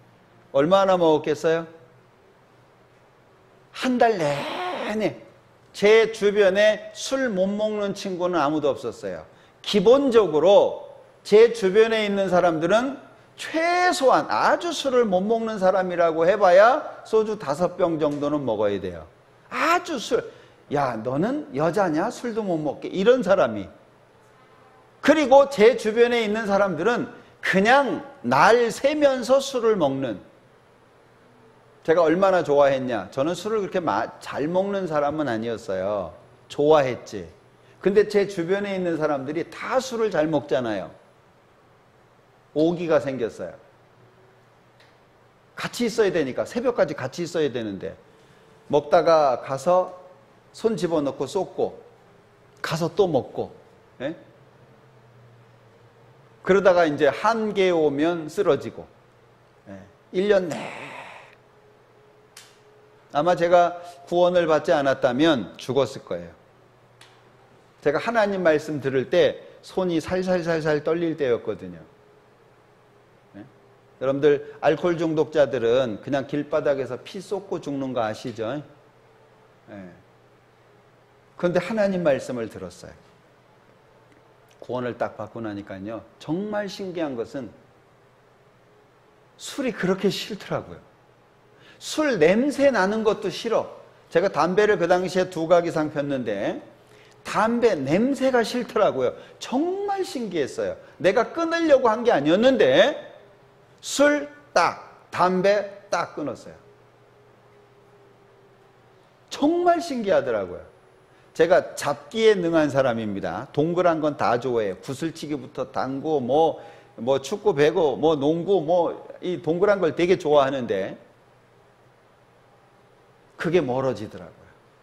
얼마나 먹었겠어요? 한 달 내내 제 주변에 술 못 먹는 친구는 아무도 없었어요. 기본적으로 제 주변에 있는 사람들은 최소한 아주 술을 못 먹는 사람이라고 해봐야 소주 5병 정도는 먹어야 돼요. 아주 술. 야, 너는 여자냐? 술도 못 먹게. 이런 사람이. 그리고 제 주변에 있는 사람들은 그냥 날 새면서 술을 먹는. 제가 얼마나 좋아했냐. 저는 술을 그렇게 잘 먹는 사람은 아니었어요. 좋아했지. 근데 제 주변에 있는 사람들이 다 술을 잘 먹잖아요. 오기가 생겼어요. 같이 있어야 되니까. 새벽까지 같이 있어야 되는데 먹다가 가서 손 집어넣고 쏟고 가서 또 먹고, 예? 그러다가 이제 한계 오면 쓰러지고, 예. 1년 내 아마 제가 구원을 받지 않았다면 죽었을 거예요. 제가 하나님 말씀 들을 때 손이 살살살살 떨릴 때였거든요. 예? 여러분들 알코올 중독자들은 그냥 길바닥에서 피 쏟고 죽는 거 아시죠? 예. 그런데 하나님 말씀을 들었어요. 구원을 딱 받고 나니까요, 정말 신기한 것은 술이 그렇게 싫더라고요. 술 냄새 나는 것도 싫어. 제가 담배를 그 당시에 2각 이상 폈는데 담배 냄새가 싫더라고요. 정말 신기했어요. 내가 끊으려고 한 게 아니었는데 술 딱, 담배 딱 끊었어요. 정말 신기하더라고요. 제가 잡기에 능한 사람입니다. 동그란 건 다 좋아해요. 구슬치기부터 당구, 뭐 축구, 배구, 농구, 이 동그란 걸 되게 좋아하는데 그게 멀어지더라고요.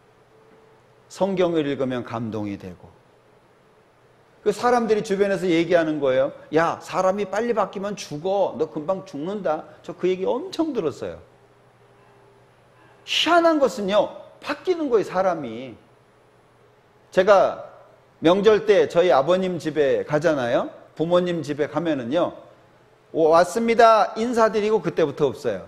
성경을 읽으면 감동이 되고. 그 사람들이 주변에서 얘기하는 거예요. 야, 사람이 빨리 바뀌면 죽어. 너 금방 죽는다. 저 그 얘기 엄청 들었어요. 희한한 것은요, 바뀌는 거예요, 사람이. 제가 명절 때 저희 아버님 집에 가잖아요. 부모님 집에 가면은요, 왔습니다 인사드리고 그때부터 없어요.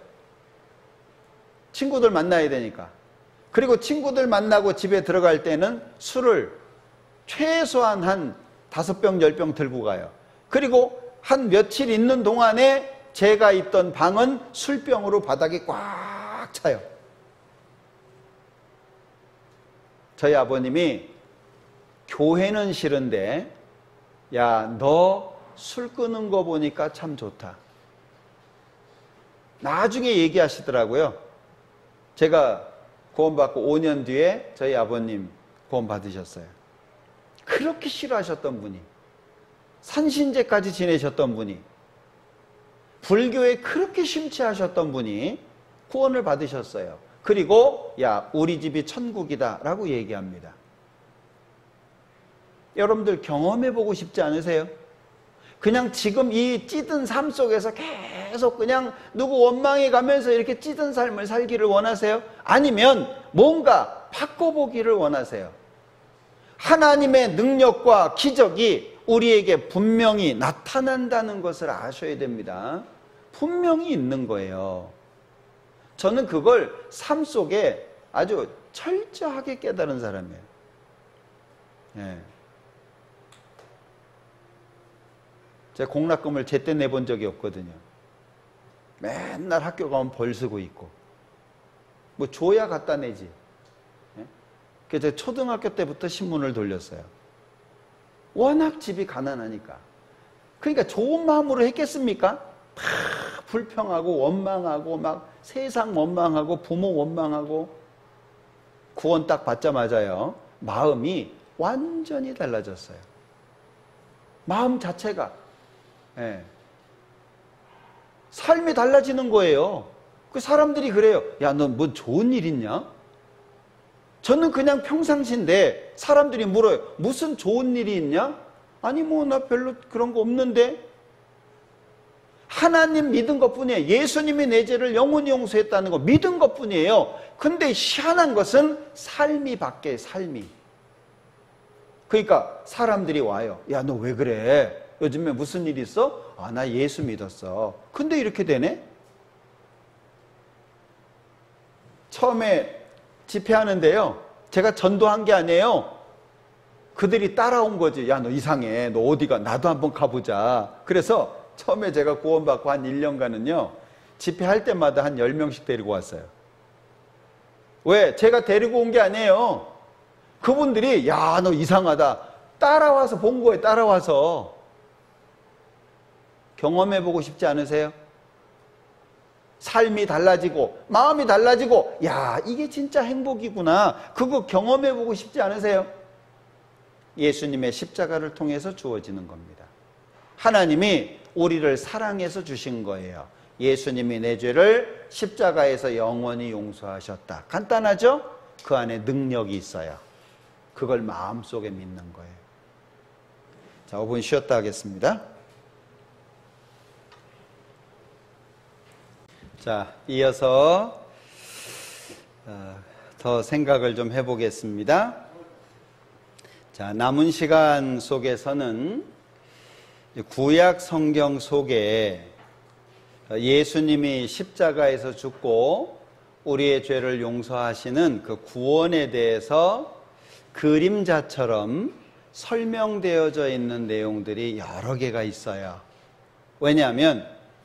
친구들 만나야 되니까. 그리고 친구들 만나고 집에 들어갈 때는 술을 최소한 한 5병, 10병 들고 가요. 그리고 한 며칠 있는 동안에 제가 있던 방은 술병으로 바닥이 꽉 차요. 저희 아버님이 교회는 싫은데, 야, 너 술 끄는 거 보니까 참 좋다. 나중에 얘기하시더라고요. 제가 구원받고 5년 뒤에 저희 아버님 구원받으셨어요. 그렇게 싫어하셨던 분이, 산신제까지 지내셨던 분이, 불교에 그렇게 심취하셨던 분이 구원을 받으셨어요. 그리고 야, 우리 집이 천국이다 라고 얘기합니다. 여러분들 경험해보고 싶지 않으세요? 그냥 지금 이 찌든 삶 속에서 계속 그냥 누구 원망해 가면서 이렇게 찌든 삶을 살기를 원하세요? 아니면 뭔가 바꿔보기를 원하세요? 하나님의 능력과 기적이 우리에게 분명히 나타난다는 것을 아셔야 됩니다. 분명히 있는 거예요. 저는 그걸 삶 속에 아주 철저하게 깨달은 사람이에요. 예. 제가 공납금을 제때 내본 적이 없거든요. 맨날 학교 가면 벌 쓰고 있고, 뭐 줘야 갖다 내지. 예? 그래서 제가 초등학교 때부터 신문을 돌렸어요. 워낙 집이 가난하니까. 그러니까 좋은 마음으로 했겠습니까? 다 불평하고 원망하고 막 세상 원망하고 부모 원망하고. 구원 딱 받자마자요, 마음이 완전히 달라졌어요. 마음 자체가. 예. 삶이 달라지는 거예요. 그 사람들이 그래요. 야, 너 뭐 좋은 일 있냐? 저는 그냥 평상시인데 사람들이 물어요. 무슨 좋은 일이 있냐? 아니 뭐 나 별로 그런 거 없는데. 하나님 믿은 것뿐이에요. 예수님이 내 죄를 영원히 용서했다는 거 믿은 것뿐이에요. 근데 희한한 것은 삶이 바뀌어요. 삶이. 그러니까 사람들이 와요. 야, 너 왜 그래? 요즘에 무슨 일 있어? 아, 나 예수 믿었어. 근데 이렇게 되네? 처음에 집회하는데요, 제가 전도한 게 아니에요. 그들이 따라온 거지. 야, 너 이상해. 너 어디가? 나도 한번 가보자. 그래서 처음에 제가 구원받고 한 1년간은요, 집회할 때마다 한 10명씩 데리고 왔어요. 왜? 제가 데리고 온 게 아니에요. 그분들이 야, 너 이상하다. 따라와서 본 거예요. 따라와서. 경험해보고 싶지 않으세요? 삶이 달라지고 마음이 달라지고 야, 이게 진짜 행복이구나. 그거 경험해보고 싶지 않으세요? 예수님의 십자가를 통해서 주어지는 겁니다. 하나님이 우리를 사랑해서 주신 거예요. 예수님이 내 죄를 십자가에서 영원히 용서하셨다. 간단하죠? 그 안에 능력이 있어요. 그걸 마음속에 믿는 거예요. 자, 5분 쉬었다 하겠습니다. 자, 이어서 더 생각을 좀 해보겠습니다. 자, 남은 시간 속에서는 구약 성경 속에 예수님이 십자가에서 죽고 우리의 죄를 용서하시는 그 구원에 대해서 그림자처럼 설명되어져 있는 내용들이 여러 개가 있어요. 왜냐하면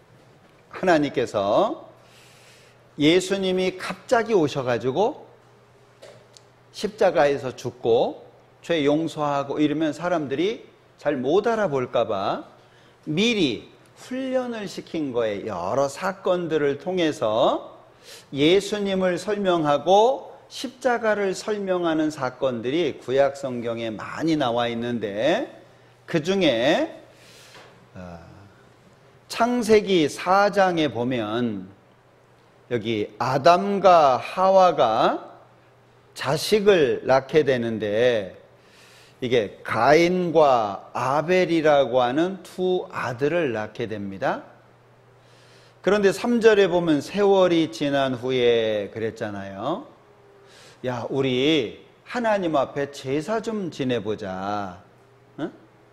하나님께서 예수님이 갑자기 오셔가지고 십자가에서 죽고 죄 용서하고 이러면 사람들이 잘 못 알아볼까봐 미리 훈련을 시킨 거예요. 여러 사건들을 통해서 예수님을 설명하고 십자가를 설명하는 사건들이 구약 성경에 많이 나와 있는데, 그 중에 창세기 4장에 보면 여기 아담과 하와가 자식을 낳게 되는데, 이게 가인과 아벨이라고 하는 두 아들을 낳게 됩니다. 그런데 3절에 보면 세월이 지난 후에 그랬잖아요. 야, 우리 하나님 앞에 제사 좀 지내보자. 응?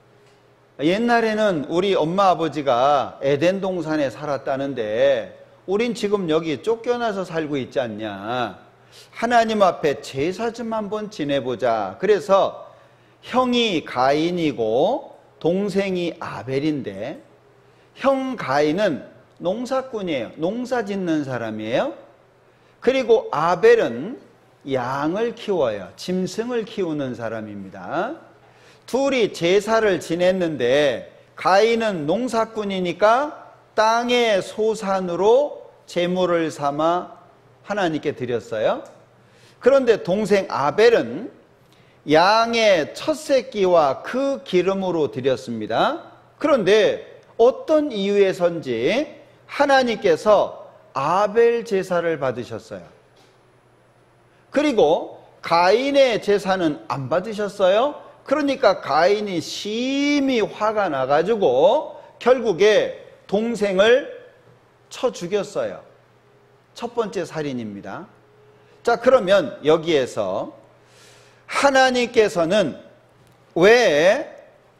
옛날에는 우리 엄마 아버지가 에덴 동산에 살았다는데 우린 지금 여기 쫓겨나서 살고 있지 않냐. 하나님 앞에 제사 좀 한번 지내보자. 그래서 형이 가인이고 동생이 아벨인데, 형 가인은 농사꾼이에요. 농사 짓는 사람이에요. 그리고 아벨은 양을 키워요. 짐승을 키우는 사람입니다. 둘이 제사를 지냈는데 가인은 농사꾼이니까 땅의 소산으로 제물을 삼아 하나님께 드렸어요. 그런데 동생 아벨은 양의 첫 새끼와 그 기름으로 드렸습니다. 그런데 어떤 이유에선지 하나님께서 아벨 제사를 받으셨어요. 그리고 가인의 제사는 안 받으셨어요. 그러니까 가인이 심히 화가 나가지고 결국에 동생을 쳐 죽였어요. 첫 번째 살인입니다. 자, 그러면 여기에서 하나님께서는 왜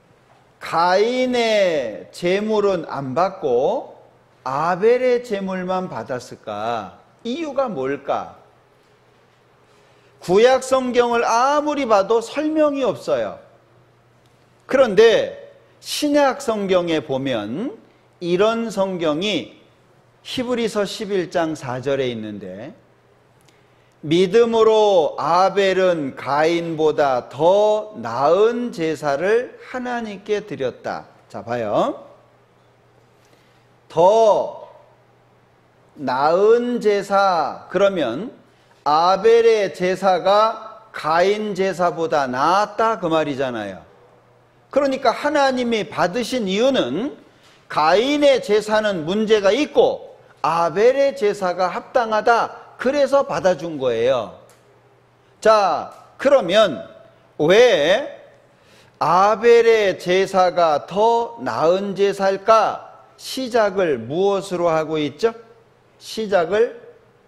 가인의 제물은 안 받고 아벨의 제물만 받았을까? 이유가 뭘까? 구약 성경을 아무리 봐도 설명이 없어요. 그런데 신약 성경에 보면 이런 성경이 히브리서 11장 4절에 있는데, 믿음으로 아벨은 가인보다 더 나은 제사를 하나님께 드렸다. 자, 봐요. 더 나은 제사, 그러면 아벨의 제사가 가인 제사보다 나았다 그 말이잖아요. 그러니까 하나님이 받으신 이유는 가인의 제사는 문제가 있고 아벨의 제사가 합당하다, 그래서 받아준 거예요. 자, 그러면 왜 아벨의 제사가 더 나은 제사일까? 시작을 무엇으로 하고 있죠? 시작을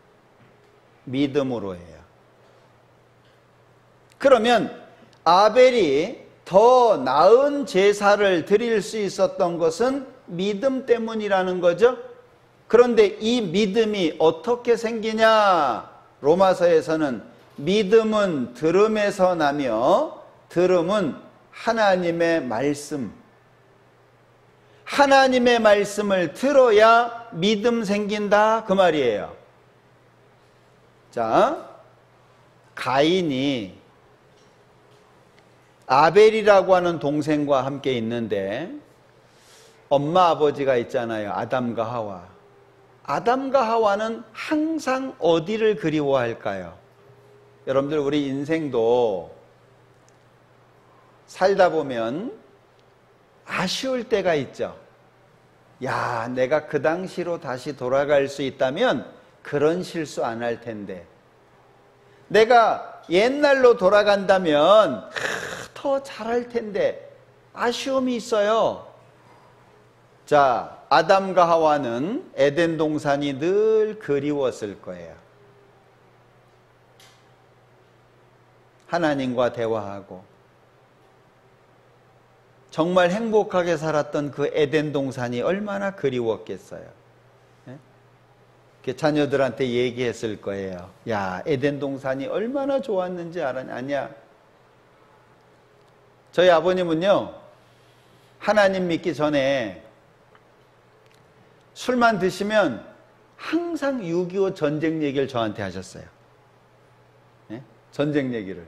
믿음으로 해요. 그러면 아벨이 더 나은 제사를 드릴 수 있었던 것은 믿음 때문이라는 거죠. 그런데 이 믿음이 어떻게 생기냐? 로마서에서는 믿음은 들음에서 나며 들음은 하나님의 말씀. 하나님의 말씀을 들어야 믿음 생긴다 그 말이에요. 자, 가인이 아벨이라고 하는 동생과 함께 있는데 엄마 아버지가 있잖아요. 아담과 하와. 아담과 하와는 항상 어디를 그리워할까요? 여러분들 우리 인생도 살다 보면 아쉬울 때가 있죠. 야, 내가 그 당시로 다시 돌아갈 수 있다면 그런 실수 안 할 텐데. 내가 옛날로 돌아간다면 더 잘할 텐데. 아쉬움이 있어요. 자, 아담과 하와는 에덴 동산이 늘 그리웠을 거예요. 하나님과 대화하고 정말 행복하게 살았던 그 에덴 동산이 얼마나 그리웠겠어요. 자녀들한테 얘기했을 거예요. 야, 에덴 동산이 얼마나 좋았는지 아냐? 저희 아버님은요, 하나님 믿기 전에 술만 드시면 항상 6.25 전쟁 얘기를 저한테 하셨어요. 전쟁 얘기를.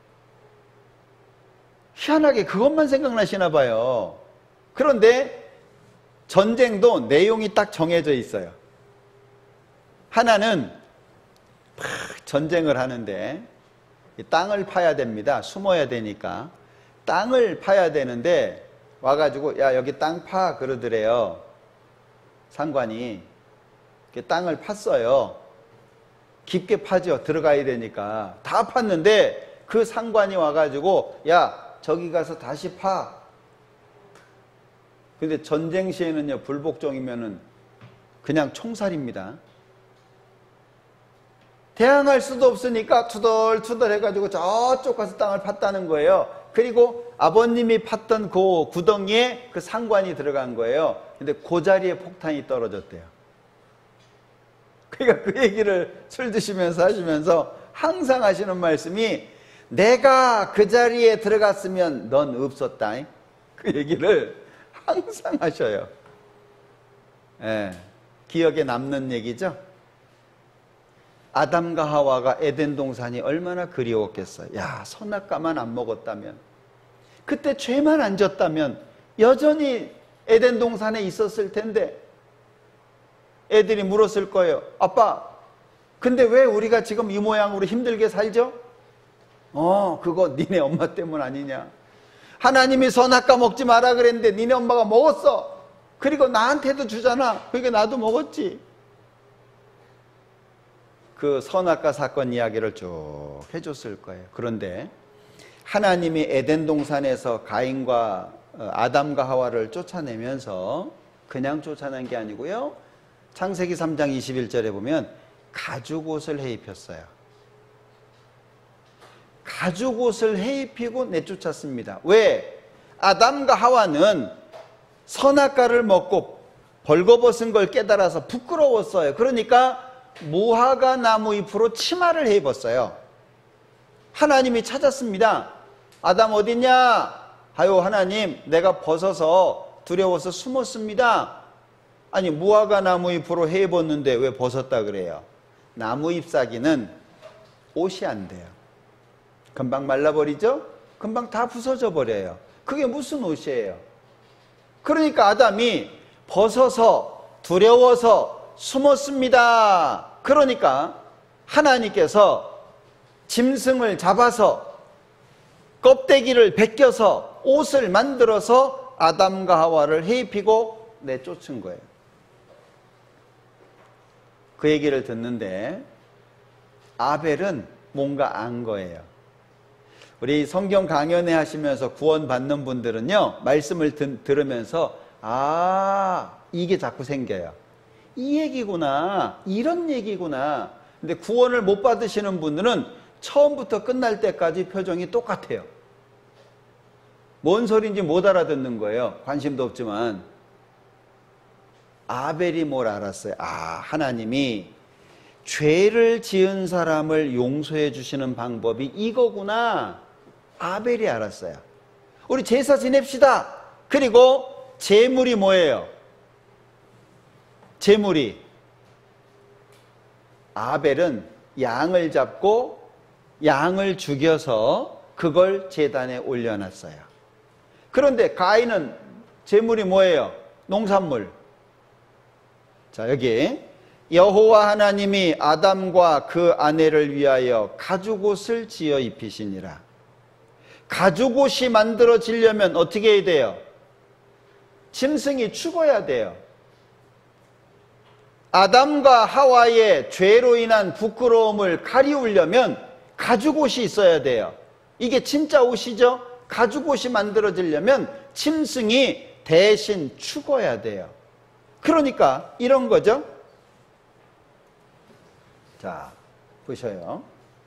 희한하게 그것만 생각나시나 봐요. 그런데 전쟁도 내용이 딱 정해져 있어요. 하나는 전쟁을 하는데 땅을 파야 됩니다. 숨어야 되니까. 땅을 파야 되는데 와가지고 야, 여기 땅 파 그러더래요. 상관이. 땅을 팠어요. 깊게 파죠. 들어가야 되니까. 다 팠는데 그 상관이 와가지고 야, 저기 가서 다시 파. 근데 전쟁 시에는요, 불복종이면은 그냥 총살입니다. 대항할 수도 없으니까 투덜투덜 해가지고 저쪽 가서 땅을 팠다는 거예요. 그리고 아버님이 팠던 그 구덩이에 그 상관이 들어간 거예요. 근데 그 자리에 폭탄이 떨어졌대요. 그러니까 그 얘기를 술 드시면서 하시면서 항상 하시는 말씀이 내가 그 자리에 들어갔으면 넌 없었다. 그 얘기를 항상 하셔요. 예, 기억에 남는 얘기죠. 아담과 하와가 에덴 동산이 얼마나 그리웠겠어요. 야, 선악과만 안 먹었다면, 그때 죄만 안 졌다면 여전히 에덴 동산에 있었을 텐데. 애들이 물었을 거예요. 아빠, 근데 왜 우리가 지금 이 모양으로 힘들게 살죠? 그거 니네 엄마 때문 아니냐. 하나님이 선악과 먹지 마라 그랬는데 니네 엄마가 먹었어. 그리고 나한테도 주잖아. 그러니까 나도 먹었지. 그 선악과 사건 이야기를 쭉 해줬을 거예요. 그런데 하나님이 에덴 동산에서 가인과 아담과 하와를 쫓아내면서 그냥 쫓아낸 게 아니고요, 창세기 3장 21절에 보면 가죽옷을 해입혔어요. 가죽옷을 해입히고 내쫓았습니다. 왜? 아담과 하와는 선악과를 먹고 벌거벗은 걸 깨달아서 부끄러웠어요. 그러니까 무화과 나무 잎으로 치마를 해입었어요. 하나님이 찾았습니다. 아담 어딨냐? 아유, 하나님, 내가 벗어서 두려워서 숨었습니다. 아니, 무화과 나무 잎으로 해입었는데 왜 벗었다 그래요? 나무 잎사귀는 옷이 안 돼요. 금방 말라버리죠? 금방 다 부서져 버려요. 그게 무슨 옷이에요? 그러니까 아담이 벗어서 두려워서 숨었습니다. 그러니까 하나님께서 짐승을 잡아서 껍데기를 벗겨서 옷을 만들어서 아담과 하와를 해입히고 내쫓은 거예요. 그 얘기를 듣는데 아벨은 뭔가 안 거예요. 우리 성경 강연회 하시면서 구원 받는 분들은요, 말씀을 들으면서 이게 자꾸 생겨요. 이 얘기구나, 이런 얘기구나. 근데 구원을 못 받으시는 분들은 처음부터 끝날 때까지 표정이 똑같아요. 뭔 소리인지 못 알아듣는 거예요. 관심도 없지만. 아벨이 뭘 알았어요? 하나님이 죄를 지은 사람을 용서해 주시는 방법이 이거구나. 아벨이 알았어요. 우리 제사 지냅시다. 그리고 제물이 뭐예요? 제물이 아벨은 양을 잡고 양을 죽여서 그걸 제단에 올려놨어요. 그런데 가인은 제물이 뭐예요? 농산물. 자, 여기 여호와 하나님이 아담과 그 아내를 위하여 가죽옷을 지어 입히시니라. 가죽옷이 만들어지려면 어떻게 해야 돼요? 짐승이 죽어야 돼요. 아담과 하와의 죄로 인한 부끄러움을 가리우려면 가죽옷이 있어야 돼요. 이게 진짜 옷이죠? 가죽옷이 만들어지려면 짐승이 대신 죽어야 돼요. 그러니까 이런 거죠. 자, 보셔요.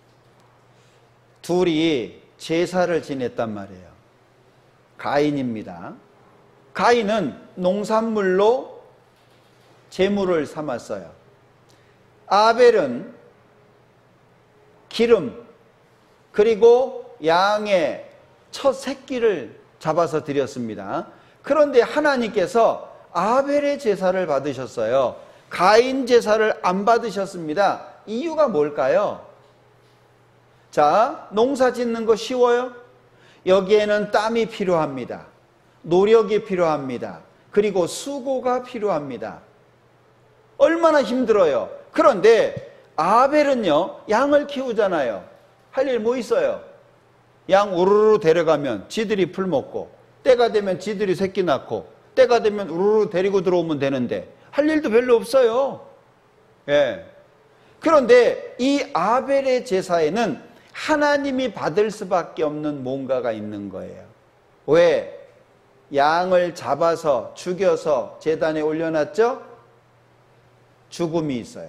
둘이 제사를 지냈단 말이에요. 가인입니다. 가인은 농산물로 제물을 삼았어요. 아벨은 기름 그리고 양의 첫 새끼를 잡아서 드렸습니다. 그런데 하나님께서 아벨의 제사를 받으셨어요. 가인 제사를 안 받으셨습니다. 이유가 뭘까요? 자, 농사 짓는 거 쉬워요? 여기에는 땀이 필요합니다. 노력이 필요합니다. 그리고 수고가 필요합니다. 얼마나 힘들어요. 그런데 아벨은요, 양을 키우잖아요. 할 일 뭐 있어요? 양 우르르 데려가면 지들이 풀 먹고, 때가 되면 지들이 새끼 낳고, 때가 되면 우르르 데리고 들어오면 되는데 할 일도 별로 없어요. 예. 그런데 이 아벨의 제사에는 하나님이 받을 수밖에 없는 뭔가가 있는 거예요. 왜? 양을 잡아서 죽여서 제단에 올려놨죠? 죽음이 있어요.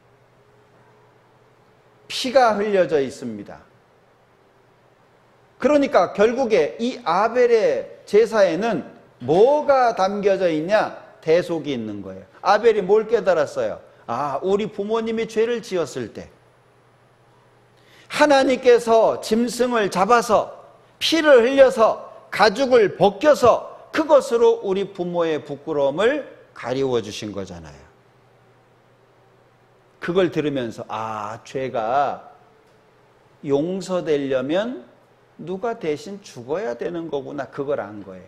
피가 흘려져 있습니다. 그러니까 결국에 이 아벨의 제사에는 뭐가 담겨져 있냐? 대속이 있는 거예요. 아벨이 뭘 깨달았어요? 아, 우리 부모님이 죄를 지었을 때 하나님께서 짐승을 잡아서 피를 흘려서 가죽을 벗겨서 그것으로 우리 부모의 부끄러움을 가리워 주신 거잖아요. 그걸 들으면서 아, 죄가 용서되려면 누가 대신 죽어야 되는 거구나, 그걸 안 거예요.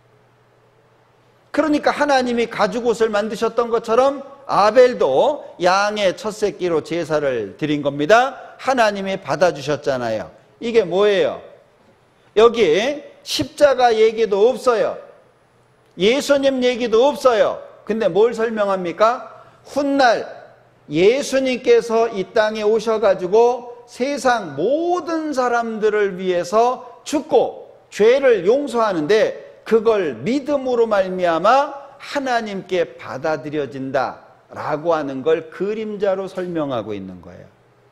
그러니까 하나님이 가죽옷을 만드셨던 것처럼 아벨도 양의 첫 새끼로 제사를 드린 겁니다. 하나님이 받아주셨잖아요. 이게 뭐예요? 여기 십자가 얘기도 없어요. 예수님 얘기도 없어요. 근데 뭘 설명합니까? 훗날 예수님께서 이 땅에 오셔가지고 세상 모든 사람들을 위해서 죽고 죄를 용서하는데 그걸 믿음으로 말미암아 하나님께 받아들여진다라고 하는 걸 그림자로 설명하고 있는 거예요.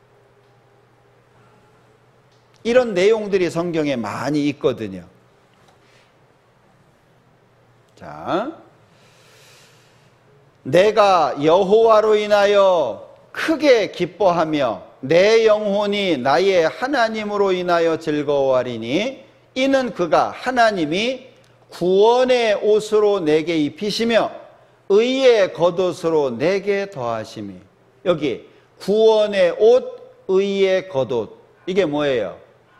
이런 내용들이 성경에 많이 있거든요. 자, 내가 여호와로 인하여 크게 기뻐하며 내 영혼이 나의 하나님으로 인하여 즐거워하리니 이는 그가 하나님이 구원의 옷으로 내게 입히시며 의의 겉옷으로 내게 더하심이. 여기 구원의 옷, 의의 겉옷, 이게 뭐예요?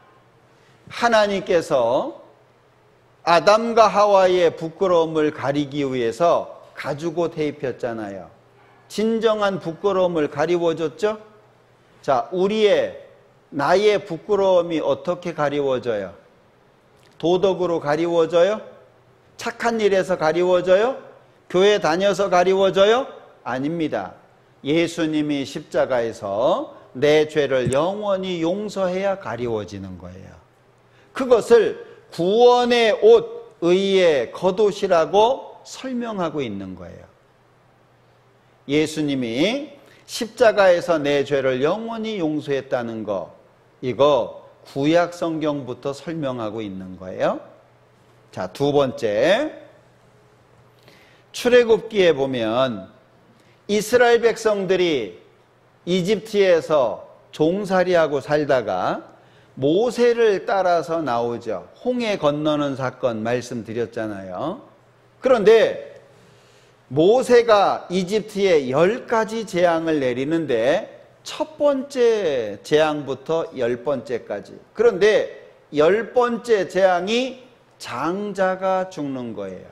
하나님께서 아담과 하와의 부끄러움을 가리기 위해서 가죽옷 입혔잖아요. 진정한 부끄러움을 가리워줬죠? 자, 나의 부끄러움이 어떻게 가리워져요? 도덕으로 가리워져요? 착한 일에서 가리워져요? 교회 다녀서 가리워져요? 아닙니다. 예수님이 십자가에서 내 죄를 영원히 용서해야 가리워지는 거예요. 그것을 구원의 옷, 의의 겉옷이라고 설명하고 있는 거예요. 예수님이 십자가에서 내 죄를 영원히 용서했다는 거, 이거 구약 성경부터 설명하고 있는 거예요. 자, 두 번째, 출애굽기에 보면 이스라엘 백성들이 이집트에서 종살이하고 살다가 모세를 따라서 나오죠. 홍해 건너는 사건 말씀드렸잖아요. 그런데 모세가 이집트에 10가지 재앙을 내리는데 첫 번째 재앙부터 10번째까지. 그런데 10번째 재앙이 장자가 죽는 거예요.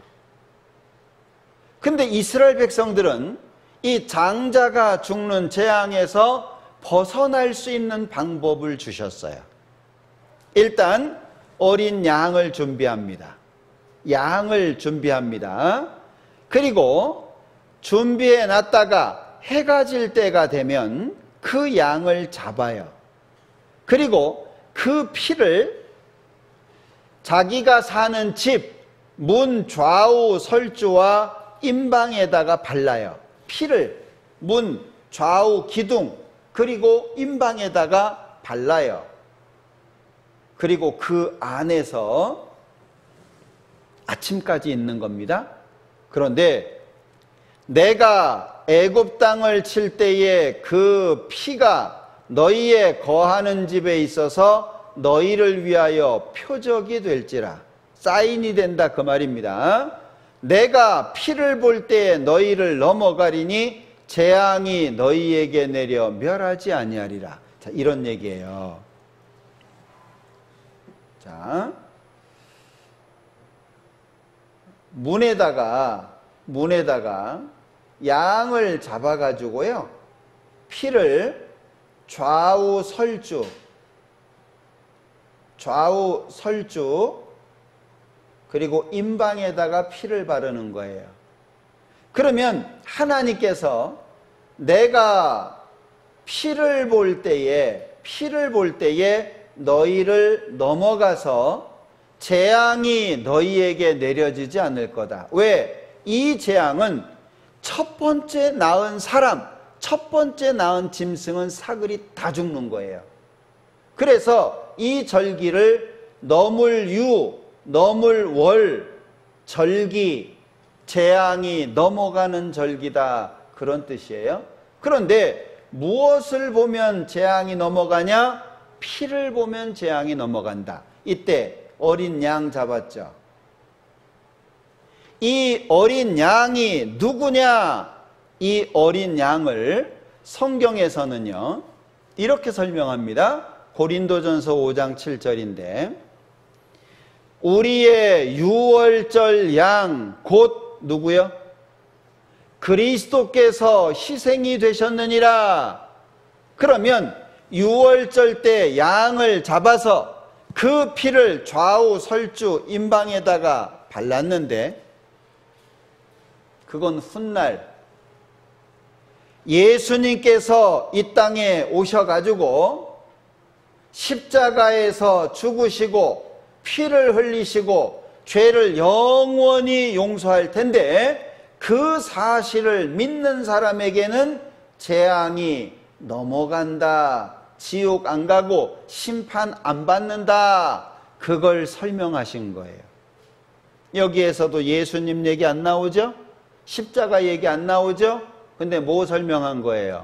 근데 이스라엘 백성들은 이 장자가 죽는 재앙에서 벗어날 수 있는 방법을 주셨어요. 일단 어린 양을 준비합니다. 양을 준비합니다. 그리고 준비해 놨다가 해가 질 때가 되면 그 양을 잡아요. 그리고 그 피를 자기가 사는 집 문 좌우 설주와 임방에다가 발라요. 피를 문 좌우 기둥 그리고 임방에다가 발라요. 그리고 그 안에서 아침까지 있는 겁니다. 그런데 내가 애굽 땅을 칠 때에 그 피가 너희의 거하는 집에 있어서 너희를 위하여 표적이 될지라, 사인이 된다 그 말입니다. 내가 피를 볼 때에 너희를 넘어가리니 재앙이 너희에게 내려 멸하지 아니하리라. 자, 이런 얘기예요. 자, 문에다가 양을 잡아가지고요, 피를 좌우 설주 그리고 임방에다가 피를 바르는 거예요. 그러면 하나님께서 내가 피를 볼 때에 너희를 넘어가서 재앙이 너희에게 내려지지 않을 거다. 왜? 이 재앙은 첫 번째 낳은 사람, 첫 번째 낳은 짐승은 사글이 다 죽는 거예요. 그래서 이 절기를 너물유, 너물월, 절기, 재앙이 넘어가는 절기다, 그런 뜻이에요. 그런데 무엇을 보면 재앙이 넘어가냐? 피를 보면 재앙이 넘어간다. 이때 어린 양 잡았죠. 이 어린 양이 누구냐? 이 어린 양을 성경에서는요 이렇게 설명합니다. 고린도전서 5장 7절인데 우리의 유월절 양 곧 누구요? 그리스도께서 희생이 되셨느니라. 그러면 유월절 때 양을 잡아서 그 피를 좌우 설주 임방에다가 발랐는데 그건 훗날 예수님께서 이 땅에 오셔가지고 십자가에서 죽으시고 피를 흘리시고 죄를 영원히 용서할 텐데 그 사실을 믿는 사람에게는 재앙이 넘어간다, 지옥 안 가고 심판 안 받는다, 그걸 설명하신 거예요. 여기에서도 예수님 얘기 안 나오죠? 십자가 얘기 안 나오죠? 근데 뭐 설명한 거예요?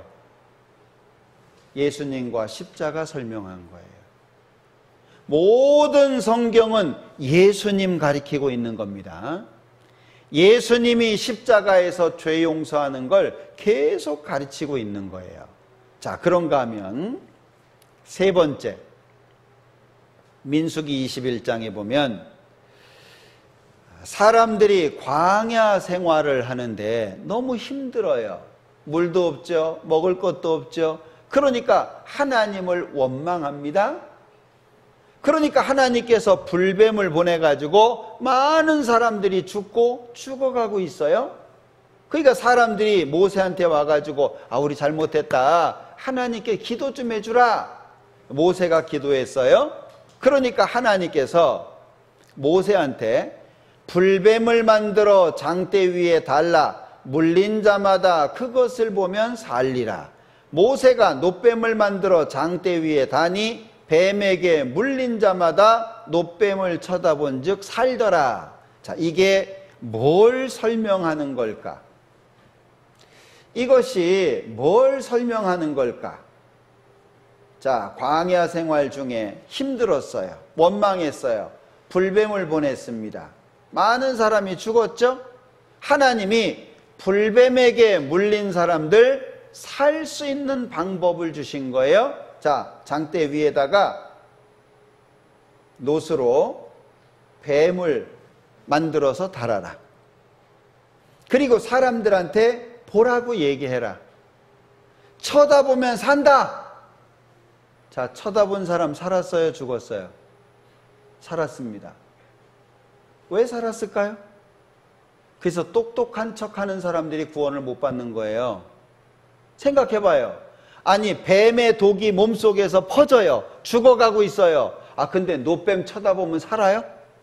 예수님과 십자가 설명한 거예요. 모든 성경은 예수님 가리키고 있는 겁니다. 예수님이 십자가에서 죄 용서하는 걸 계속 가르치고 있는 거예요. 자, 그런가 하면 세 번째, 민수기 21장에 보면 사람들이 광야 생활을 하는데 너무 힘들어요. 물도 없죠, 먹을 것도 없죠. 그러니까 하나님을 원망합니다. 그러니까 하나님께서 불뱀을 보내가지고 많은 사람들이 죽고 죽어가고 있어요. 그러니까 사람들이 모세한테 와가지고 우리 잘못했다, 하나님께 기도 좀 해주라. 모세가 기도했어요. 그러니까 하나님께서 모세한테 불뱀을 만들어 장대 위에 달라, 물린 자마다 그것을 보면 살리라. 모세가 놋뱀을 만들어 장대 위에 다니 뱀에게 물린 자마다 놋뱀을 쳐다본 즉 살더라. 자, 이게 뭘 설명하는 걸까? 이것이 뭘 설명하는 걸까? 자, 광야 생활 중에 힘들었어요. 원망했어요. 불뱀을 보냈습니다. 많은 사람이 죽었죠? 하나님이 불뱀에게 물린 사람들 살 수 있는 방법을 주신 거예요. 자, 장대 위에다가 놋으로 뱀을 만들어서 달아라. 그리고 사람들한테 보라고 얘기해라. 쳐다보면 산다. 자, 쳐다본 사람 살았어요, 죽었어요? 살았습니다. 왜 살았을까요? 그래서 똑똑한 척하는 사람들이 구원을 못 받는 거예요. 생각해봐요. 아니, 뱀의 독이 몸속에서 퍼져요. 죽어가고 있어요. 아, 근데 놋뱀 쳐다보면 살아요?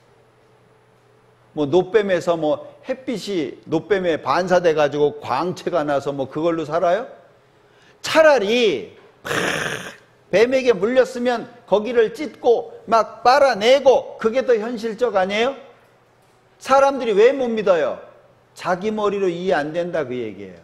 뭐 놋뱀에서 뭐 햇빛이 놋뱀에 반사돼가지고 광채가 나서 뭐 그걸로 살아요? 차라리 뱀에게 물렸으면 거기를 찢고 막 빨아내고, 그게 더 현실적 아니에요? 사람들이 왜 못 믿어요? 자기 머리로 이해 안 된다, 그 얘기예요.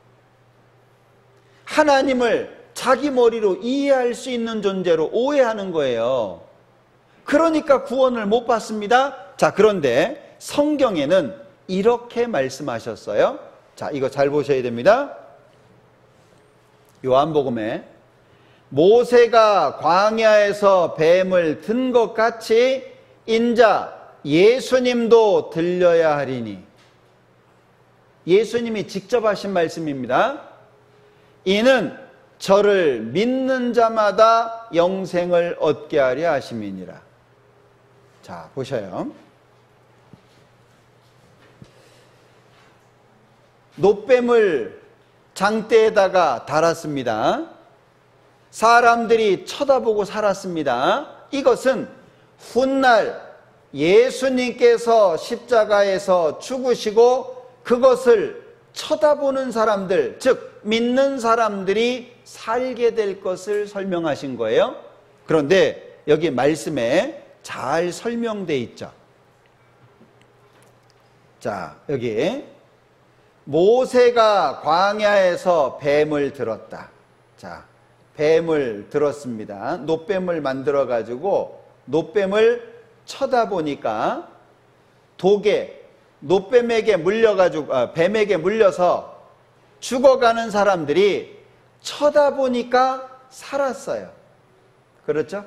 하나님을 자기 머리로 이해할 수 있는 존재로 오해하는 거예요. 그러니까 구원을 못 받습니다. 자, 그런데 성경에는 이렇게 말씀하셨어요. 자, 이거 잘 보셔야 됩니다. 요한복음에 모세가 광야에서 뱀을 든 것 같이 인자 예수님도 들려야 하리니. 예수님이 직접 하신 말씀입니다. 이는 저를 믿는 자마다 영생을 얻게 하려 하심이니라. 자, 보셔요. 놋뱀을 장대에다가 달았습니다. 사람들이 쳐다보고 살았습니다. 이것은 훗날 예수님께서 십자가에서 죽으시고 그것을 쳐다보는 사람들, 즉 믿는 사람들이 살게 될 것을 설명하신 거예요. 그런데 여기 말씀에 잘 설명되어 있죠. 자, 여기 모세가 광야에서 뱀을 들었다. 자, 뱀을 들었습니다. 놋뱀을 만들어 가지고 놋뱀을 쳐다보니까 독에 놋뱀에게 물려가지고 뱀에게 물려서 죽어가는 사람들이 쳐다보니까 살았어요. 그렇죠?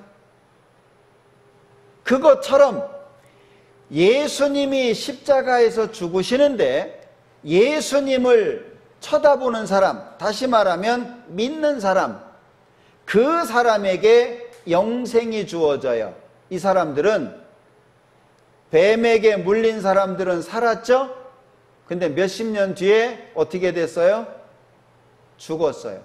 그것처럼 예수님이 십자가에서 죽으시는데 예수님을 쳐다보는 사람, 다시 말하면 믿는 사람, 그 사람에게 영생이 주어져요. 이 사람들은 뱀에게 물린 사람들은 살았죠? 근데 몇십 년 뒤에 어떻게 됐어요? 죽었어요.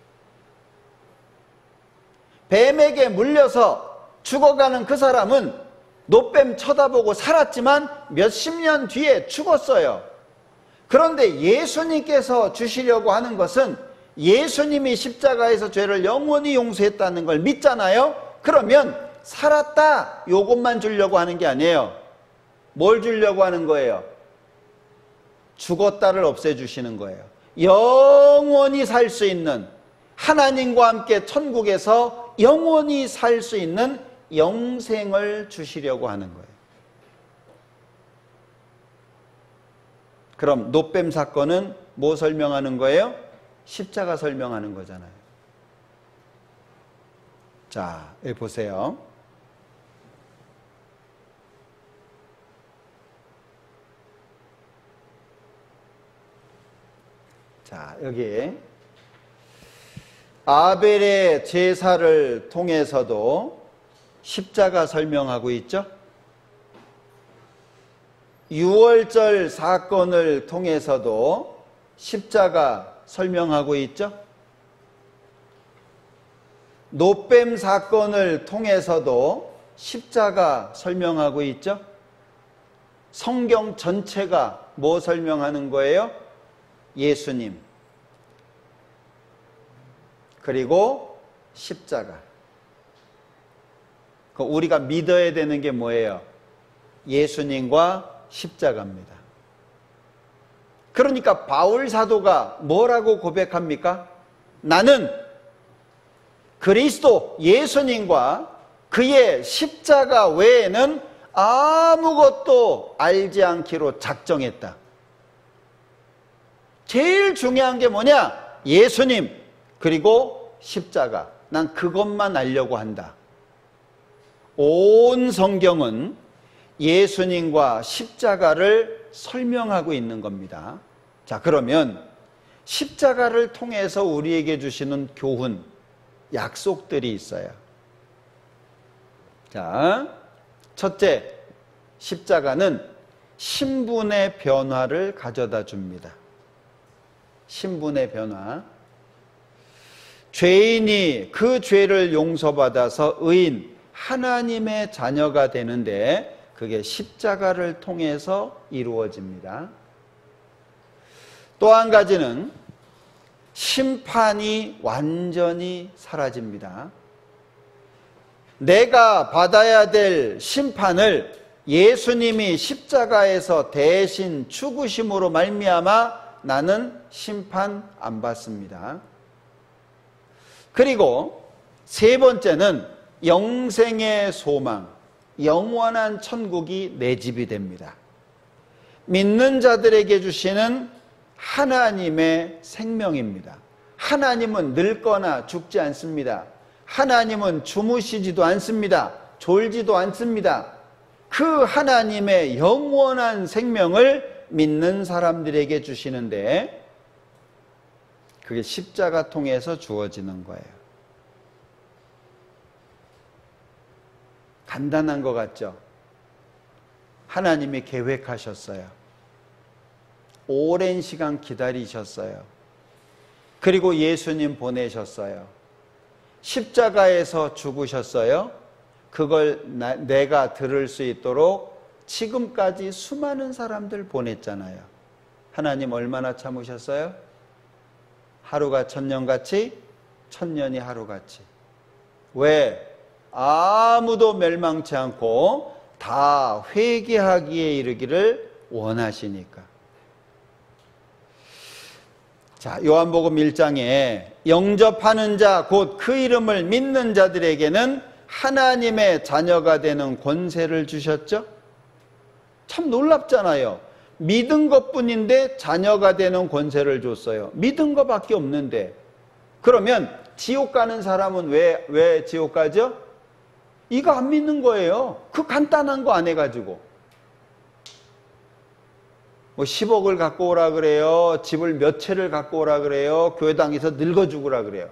뱀에게 물려서 죽어가는 그 사람은 놋뱀 쳐다보고 살았지만 몇십 년 뒤에 죽었어요. 그런데 예수님께서 주시려고 하는 것은 예수님이 십자가에서 죄를 영원히 용서했다는 걸 믿잖아요. 그러면 살았다, 요것만 주려고 하는 게 아니에요. 뭘 주려고 하는 거예요? 죽었다를 없애주시는 거예요. 영원히 살 수 있는, 하나님과 함께 천국에서 영원히 살 수 있는 영생을 주시려고 하는 거예요. 그럼 놋뱀 사건은 뭐 설명하는 거예요? 십자가 설명하는 거잖아요. 자, 여기 보세요. 자, 여기 아벨의 제사를 통해서도 십자가 설명하고 있죠. 유월절 사건을 통해서도 십자가 설명하고 있죠. 놋뱀 사건을 통해서도 십자가 설명하고 있죠. 성경 전체가 뭐 설명하는 거예요? 예수님, 그리고 십자가. 우리가 믿어야 되는 게 뭐예요? 예수님과 십자가입니다. 그러니까 바울 사도가 뭐라고 고백합니까? 나는 그리스도 예수님과 그의 십자가 외에는 아무것도 알지 않기로 작정했다. 제일 중요한 게 뭐냐? 예수님 그리고 십자가. 난 그것만 알려고 한다. 온 성경은 예수님과 십자가를 설명하고 있는 겁니다. 자, 그러면 십자가를 통해서 우리에게 주시는 교훈, 약속들이 있어요. 자, 첫째, 십자가는 신분의 변화를 가져다 줍니다. 신분의 변화. 죄인이 그 죄를 용서받아서 의인, 하나님의 자녀가 되는데 그게 십자가를 통해서 이루어집니다. 또 한 가지는 심판이 완전히 사라집니다. 내가 받아야 될 심판을 예수님이 십자가에서 대신 죽으심으로 말미암아 나는 심판 안 받습니다. 그리고 세 번째는 영생의 소망, 영원한 천국이 내 집이 됩니다. 믿는 자들에게 주시는 하나님의 생명입니다. 하나님은 늙거나 죽지 않습니다. 하나님은 주무시지도 않습니다. 졸지도 않습니다. 그 하나님의 영원한 생명을 믿는 사람들에게 주시는데 그게 십자가 통해서 주어지는 거예요. 간단한 것 같죠? 하나님이 계획하셨어요. 오랜 시간 기다리셨어요. 그리고 예수님 보내셨어요. 십자가에서 죽으셨어요. 그걸 내가 들을 수 있도록 지금까지 수많은 사람들 보냈잖아요. 하나님 얼마나 참으셨어요? 하루가 천년같이, 천년이 하루같이. 왜? 아무도 멸망치 않고 다 회개하기에 이르기를 원하시니까. 자, 요한복음 1장에 영접하는 자, 곧 그 이름을 믿는 자들에게는 하나님의 자녀가 되는 권세를 주셨죠? 참 놀랍잖아요. 믿은 것뿐인데 자녀가 되는 권세를 줬어요. 믿은 것밖에 없는데. 그러면 지옥 가는 사람은 왜 지옥 가죠? 이거 안 믿는 거예요. 그 간단한 거 안 해가지고. 뭐 10억을 갖고 오라 그래요. 집을 몇 채를 갖고 오라 그래요. 교회당에서 늙어 죽으라 그래요.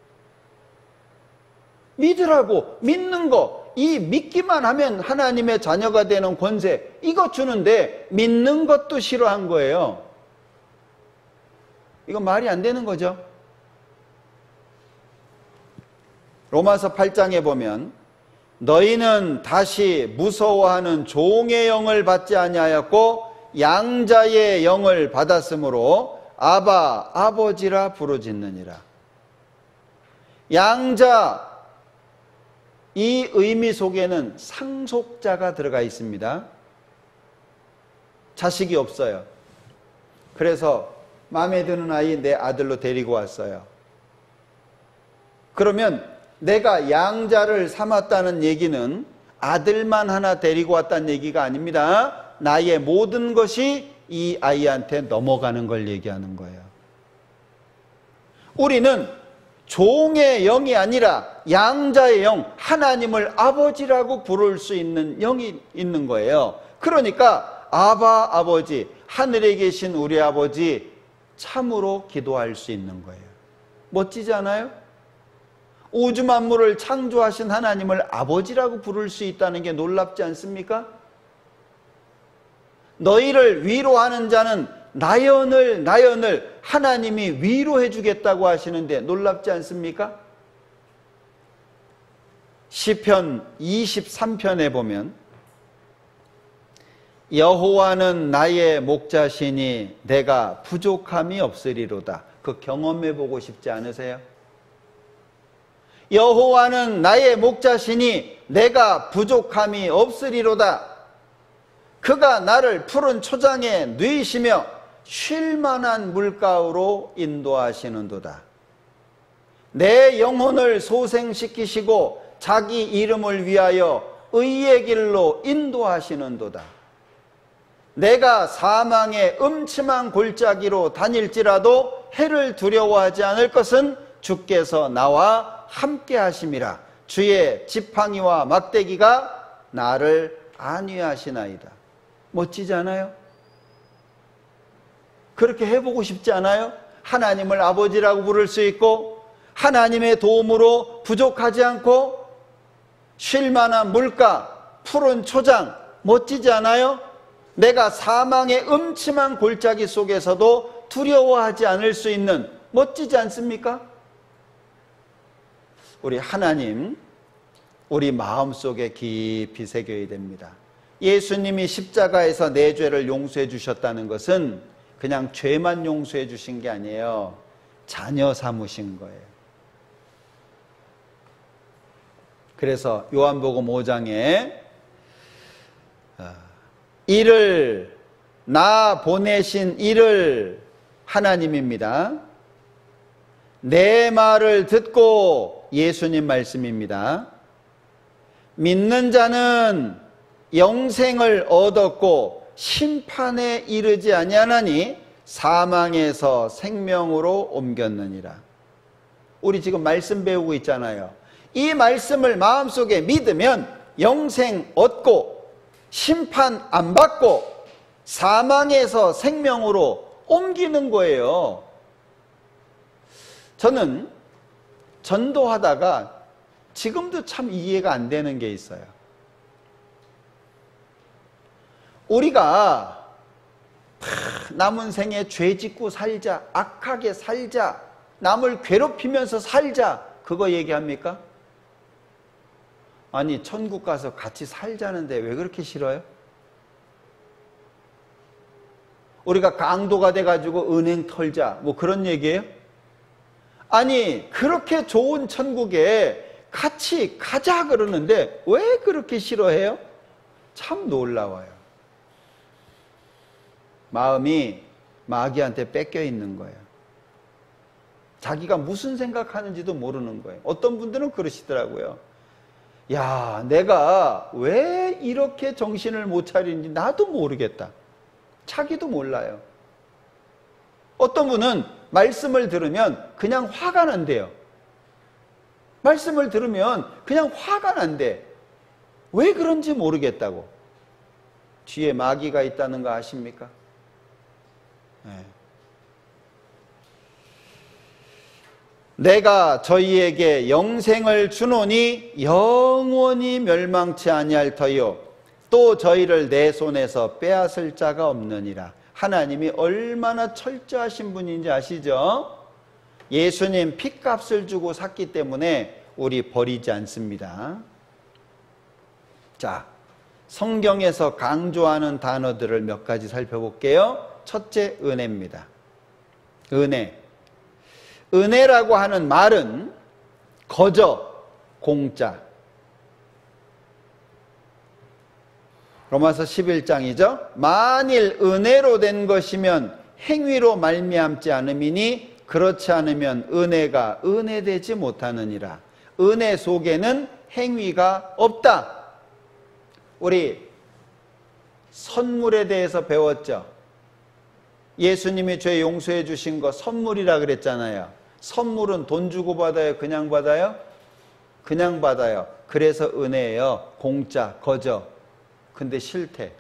믿으라고. 믿는 거. 이 믿기만 하면 하나님의 자녀가 되는 권세, 이거 주는데 믿는 것도 싫어한 거예요. 이거 말이 안 되는 거죠. 로마서 8장에 보면 너희는 다시 무서워하는 종의 영을 받지 아니하였고 양자의 영을 받았으므로 아바 아버지라 부르짖느니라. 양자, 이 의미 속에는 상속자가 들어가 있습니다. 자식이 없어요. 그래서 마음에 드는 아이 내 아들로 데리고 왔어요. 그러면 내가 양자를 삼았다는 얘기는 아들만 하나 데리고 왔다는 얘기가 아닙니다. 나의 모든 것이 이 아이한테 넘어가는 걸 얘기하는 거예요. 우리는 종의 영이 아니라 양자의 영, 하나님을 아버지라고 부를 수 있는 영이 있는 거예요. 그러니까 아바 아버지, 하늘에 계신 우리 아버지 참으로 기도할 수 있는 거예요. 멋지지 않아요? 우주 만물을 창조하신 하나님을 아버지라고 부를 수 있다는 게 놀랍지 않습니까? 너희를 위로하는 자는 나연을 하나님이 위로해 주겠다고 하시는데 놀랍지 않습니까? 시편 23편에 보면 여호와는 나의 목자시니 내가 부족함이 없으리로다. 그 경험해 보고 싶지 않으세요? 여호와는 나의 목자시니 내가 부족함이 없으리로다. 그가 나를 푸른 초장에 누이시며 쉴만한 물가로 인도하시는도다. 내 영혼을 소생시키시고 자기 이름을 위하여 의의 길로 인도하시는도다. 내가 사망의 음침한 골짜기로 다닐지라도 해를 두려워하지 않을 것은 주께서 나와 함께 하심이라. 주의 지팡이와 막대기가 나를 안위하시나이다. 멋지지 않아요? 그렇게 해보고 싶지 않아요? 하나님을 아버지라고 부를 수 있고 하나님의 도움으로 부족하지 않고 쉴만한 물가, 푸른 초장, 멋지지 않아요? 내가 사망의 음침한 골짜기 속에서도 두려워하지 않을 수 있는, 멋지지 않습니까? 우리 하나님, 우리 마음속에 깊이 새겨야 됩니다. 예수님이 십자가에서 내 죄를 용서해 주셨다는 것은 그냥 죄만 용서해 주신 게 아니에요. 자녀 삼으신 거예요. 그래서 요한복음 5장에 이를, 나 보내신 이를, 하나님입니다. 내 말을 듣고, 예수님 말씀입니다. 믿는 자는 영생을 얻었고 심판에 이르지 아니하나니 사망에서 생명으로 옮겼느니라. 우리 지금 말씀 배우고 있잖아요. 이 말씀을 마음속에 믿으면 영생 얻고 심판 안 받고 사망에서 생명으로 옮기는 거예요. 저는 전도하다가 지금도 참 이해가 안 되는 게 있어요. 우리가 남은 생에 죄 짓고 살자, 악하게 살자, 남을 괴롭히면서 살자, 그거 얘기합니까? 아니, 천국 가서 같이 살자는데 왜 그렇게 싫어요? 우리가 강도가 돼가지고 은행 털자, 뭐 그런 얘기예요? 아니, 그렇게 좋은 천국에 같이 가자 그러는데 왜 그렇게 싫어해요? 참 놀라워요. 마음이 마귀한테 뺏겨 있는 거예요. 자기가 무슨 생각하는지도 모르는 거예요. 어떤 분들은 그러시더라고요. 야, 내가 왜 이렇게 정신을 못 차리는지 나도 모르겠다. 자기도 몰라요. 어떤 분은 말씀을 들으면 그냥 화가 난대요. 말씀을 들으면 그냥 화가 난대. 왜 그런지 모르겠다고. 뒤에 마귀가 있다는 거 아십니까? 네. 내가 저희에게 영생을 주노니 영원히 멸망치 아니할 터요 또 저희를 내 손에서 빼앗을 자가 없느니라. 하나님이 얼마나 철저하신 분인지 아시죠? 예수님 핏값을 주고 샀기 때문에 우리 버리지 않습니다. 자, 성경에서 강조하는 단어들을 몇 가지 살펴볼게요. 첫째, 은혜입니다. 은혜. 은혜라고 하는 말은 거저, 공짜. 로마서 11장이죠. 만일 은혜로 된 것이면 행위로 말미암지 않음이니 그렇지 않으면 은혜가 은혜되지 못하느니라. 은혜 속에는 행위가 없다. 우리 선물에 대해서 배웠죠. 예수님이 죄 용서해 주신 거 선물이라 그랬잖아요. 선물은 돈 주고 받아요? 그냥 받아요? 그냥 받아요. 그래서 은혜예요. 공짜, 거저. 근데 싫대.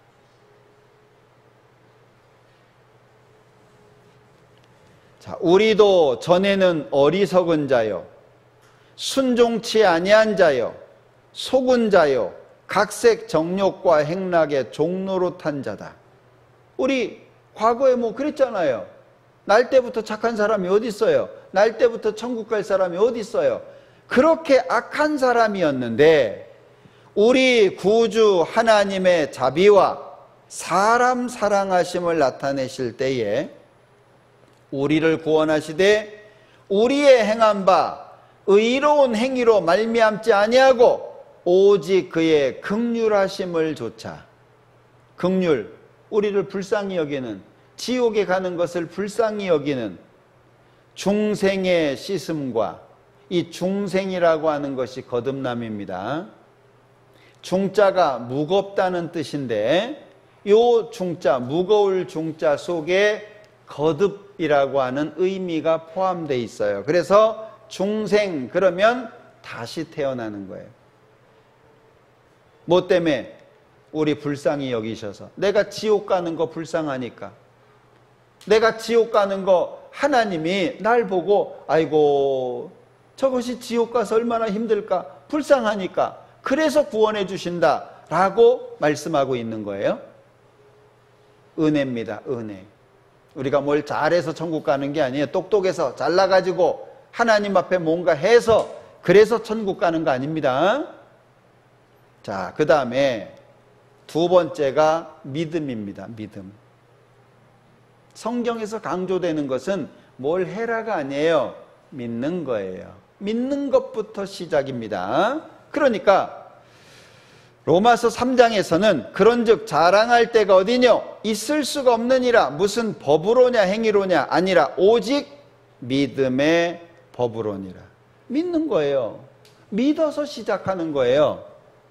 자, 우리도 전에는 어리석은 자요, 순종치 아니한 자요, 속은 자요, 각색 정욕과 행락의 종노릇한 자다. 우리 과거에 뭐 그랬잖아요. 날 때부터 착한 사람이 어디 있어요? 날 때부터 천국 갈 사람이 어디 있어요? 그렇게 악한 사람이었는데 우리 구주 하나님의 자비와 사람 사랑하심을 나타내실 때에 우리를 구원하시되 우리의 행한 바 의로운 행위로 말미암지 아니하고 오직 그의 긍휼하심을 조차, 긍휼, 우리를 불쌍히 여기는 지옥에 가는 것을 불쌍히 여기는 중생의 씻음과 이 중생이라고 하는 것이 거듭남입니다. 중자가 무겁다는 뜻인데 요 중자, 무거울 중자 속에 거듭이라고 하는 의미가 포함되어 있어요. 그래서 중생 그러면 다시 태어나는 거예요. 뭐 때문에? 우리 불쌍히 여기셔서. 내가 지옥 가는 거 불쌍하니까. 내가 지옥 가는 거 하나님이 날 보고 아이고 저것이 지옥 가서 얼마나 힘들까 불쌍하니까 그래서 구원해 주신다 라고 말씀하고 있는 거예요. 은혜입니다. 은혜. 우리가 뭘 잘해서 천국 가는 게 아니에요. 똑똑해서 잘나가지고 하나님 앞에 뭔가 해서 그래서 천국 가는 거 아닙니다. 자, 그 다음에 두 번째가 믿음입니다. 믿음. 성경에서 강조되는 것은 뭘 해라가 아니에요. 믿는 거예요. 믿는 것부터 시작입니다. 그러니까 로마서 3장에서는 그런즉 자랑할 때가 어디뇨? 있을 수가 없느니라. 무슨 법으로냐 행위로냐 아니라 오직 믿음의 법으로니라. 믿는 거예요. 믿어서 시작하는 거예요.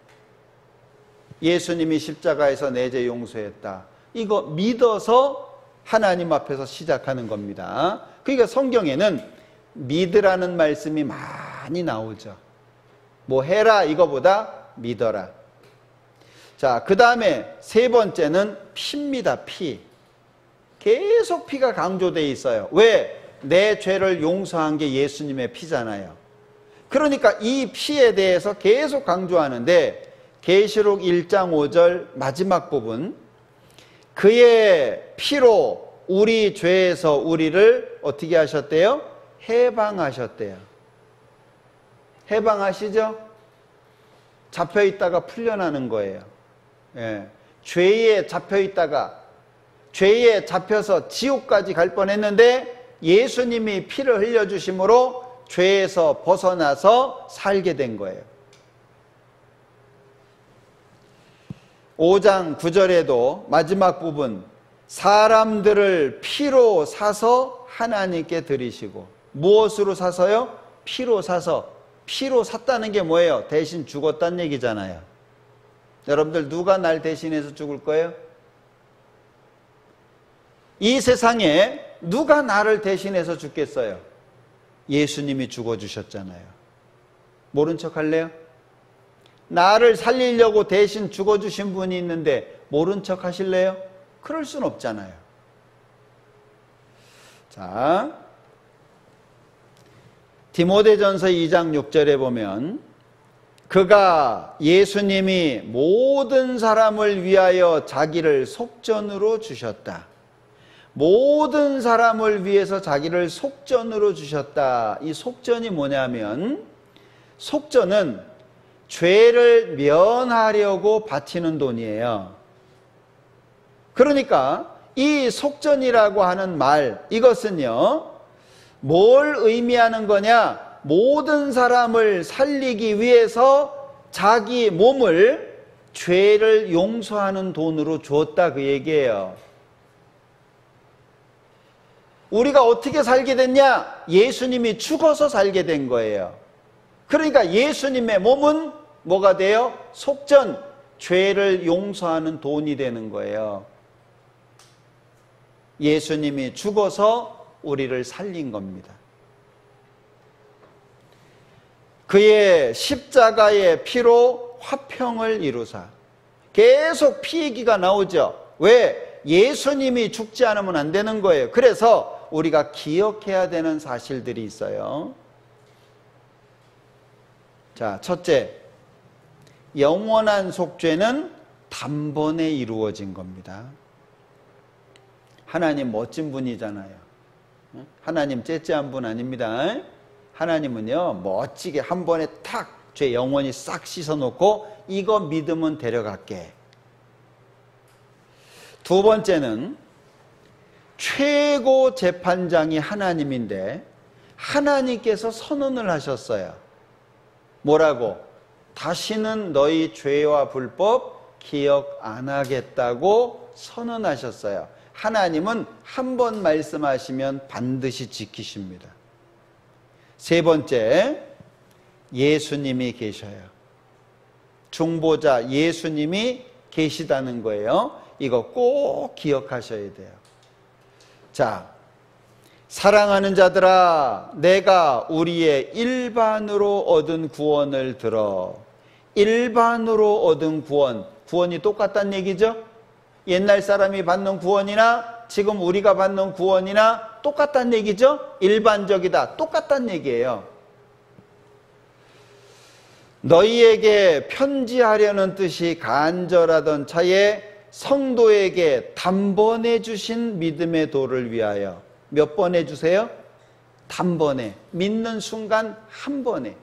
예수님이 십자가에서 내 죄 용서했다. 이거 믿어서 하나님 앞에서 시작하는 겁니다. 그러니까 성경에는 믿으라는 말씀이 많이 나오죠. 뭐 해라 이거보다 믿어라. 자, 그 다음에 세 번째는 피입니다. 피. 계속 피가 강조되어 있어요. 왜? 내 죄를 용서한 게 예수님의 피잖아요. 그러니까 이 피에 대해서 계속 강조하는데 계시록 1장 5절 마지막 부분, 그의 피로 우리 죄에서 우리를 어떻게 하셨대요? 해방하셨대요. 해방하시죠? 잡혀있다가 풀려나는 거예요. 예. 죄에 잡혀있다가 죄에 잡혀서 지옥까지 갈 뻔했는데 예수님이 피를 흘려주심으로 죄에서 벗어나서 살게 된 거예요. 5장 9절에도 마지막 부분, 사람들을 피로 사서 하나님께 드리시고. 무엇으로 사서요? 피로 사서. 피로 샀다는 게 뭐예요? 대신 죽었다는 얘기잖아요. 여러분들 누가 날 대신해서 죽을 거예요? 이 세상에 누가 나를 대신해서 죽겠어요? 예수님이 죽어주셨잖아요. 모른 척 할래요? 나를 살리려고 대신 죽어주신 분이 있는데 모른 척 하실래요? 그럴 순 없잖아요. 자, 디모데전서 2장 6절에 보면 그가 예수님이 모든 사람을 위하여 자기를 속전으로 주셨다. 모든 사람을 위해서 자기를 속전으로 주셨다. 이 속전이 뭐냐면 속전은 죄를 면하려고 바치는 돈이에요. 그러니까 이 속전이라고 하는 말, 이것은요, 뭘 의미하는 거냐? 모든 사람을 살리기 위해서 자기 몸을 죄를 용서하는 돈으로 줬다 그 얘기예요. 우리가 어떻게 살게 됐냐? 예수님이 죽어서 살게 된 거예요. 그러니까 예수님의 몸은 뭐가 돼요? 속전, 죄를 용서하는 돈이 되는 거예요. 예수님이 죽어서 우리를 살린 겁니다. 그의 십자가의 피로 화평을 이루사. 계속 피 얘기가 나오죠. 왜? 예수님이 죽지 않으면 안 되는 거예요. 그래서 우리가 기억해야 되는 사실들이 있어요. 자, 첫째, 영원한 속죄는 단번에 이루어진 겁니다. 하나님 멋진 분이잖아요. 하나님 째째한 분 아닙니다. 하나님은요, 멋지게 한 번에 탁 죄 영원히 싹 씻어놓고 이거 믿으면 데려갈게. 두 번째는 최고 재판장이 하나님인데 하나님께서 선언을 하셨어요. 뭐라고? 다시는 너희 죄와 불법 기억 안 하겠다고 선언하셨어요. 하나님은 한 번 말씀하시면 반드시 지키십니다. 세 번째, 예수님이 계셔요. 중보자 예수님이 계시다는 거예요. 이거 꼭 기억하셔야 돼요. 자, 사랑하는 자들아, 내가 우리의 일반으로 얻은 구원을 들어. 일반으로 얻은 구원이 똑같다는 얘기죠? 옛날 사람이 받는 구원이나 지금 우리가 받는 구원이나 똑같다는 얘기죠? 일반적이다, 똑같다는 얘기예요. 너희에게 편지하려는 뜻이 간절하던 차에 성도에게 단번에 주신 믿음의 도를 위하여. 몇 번에 주세요? 단번에. 믿는 순간 한 번에.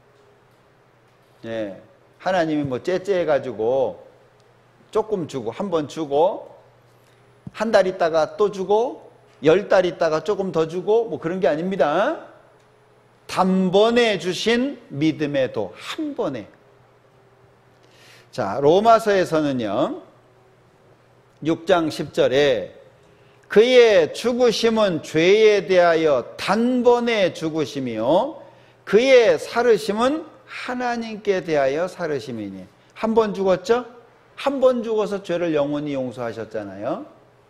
예, 하나님이 뭐 째째해가지고 조금 주고 한 번 주고 한 달 있다가 또 주고 10달 있다가 조금 더 주고 뭐 그런 게 아닙니다. 단번에 주신 믿음의 도, 한 번에. 자, 로마서에서는요 6장 10절에 그의 죽으심은 죄에 대하여 단번에 죽으심이요 그의 살으심은 하나님께 대하여 살으심이니. 한 번 죽었죠? 한 번 죽어서 죄를 영원히 용서하셨잖아요.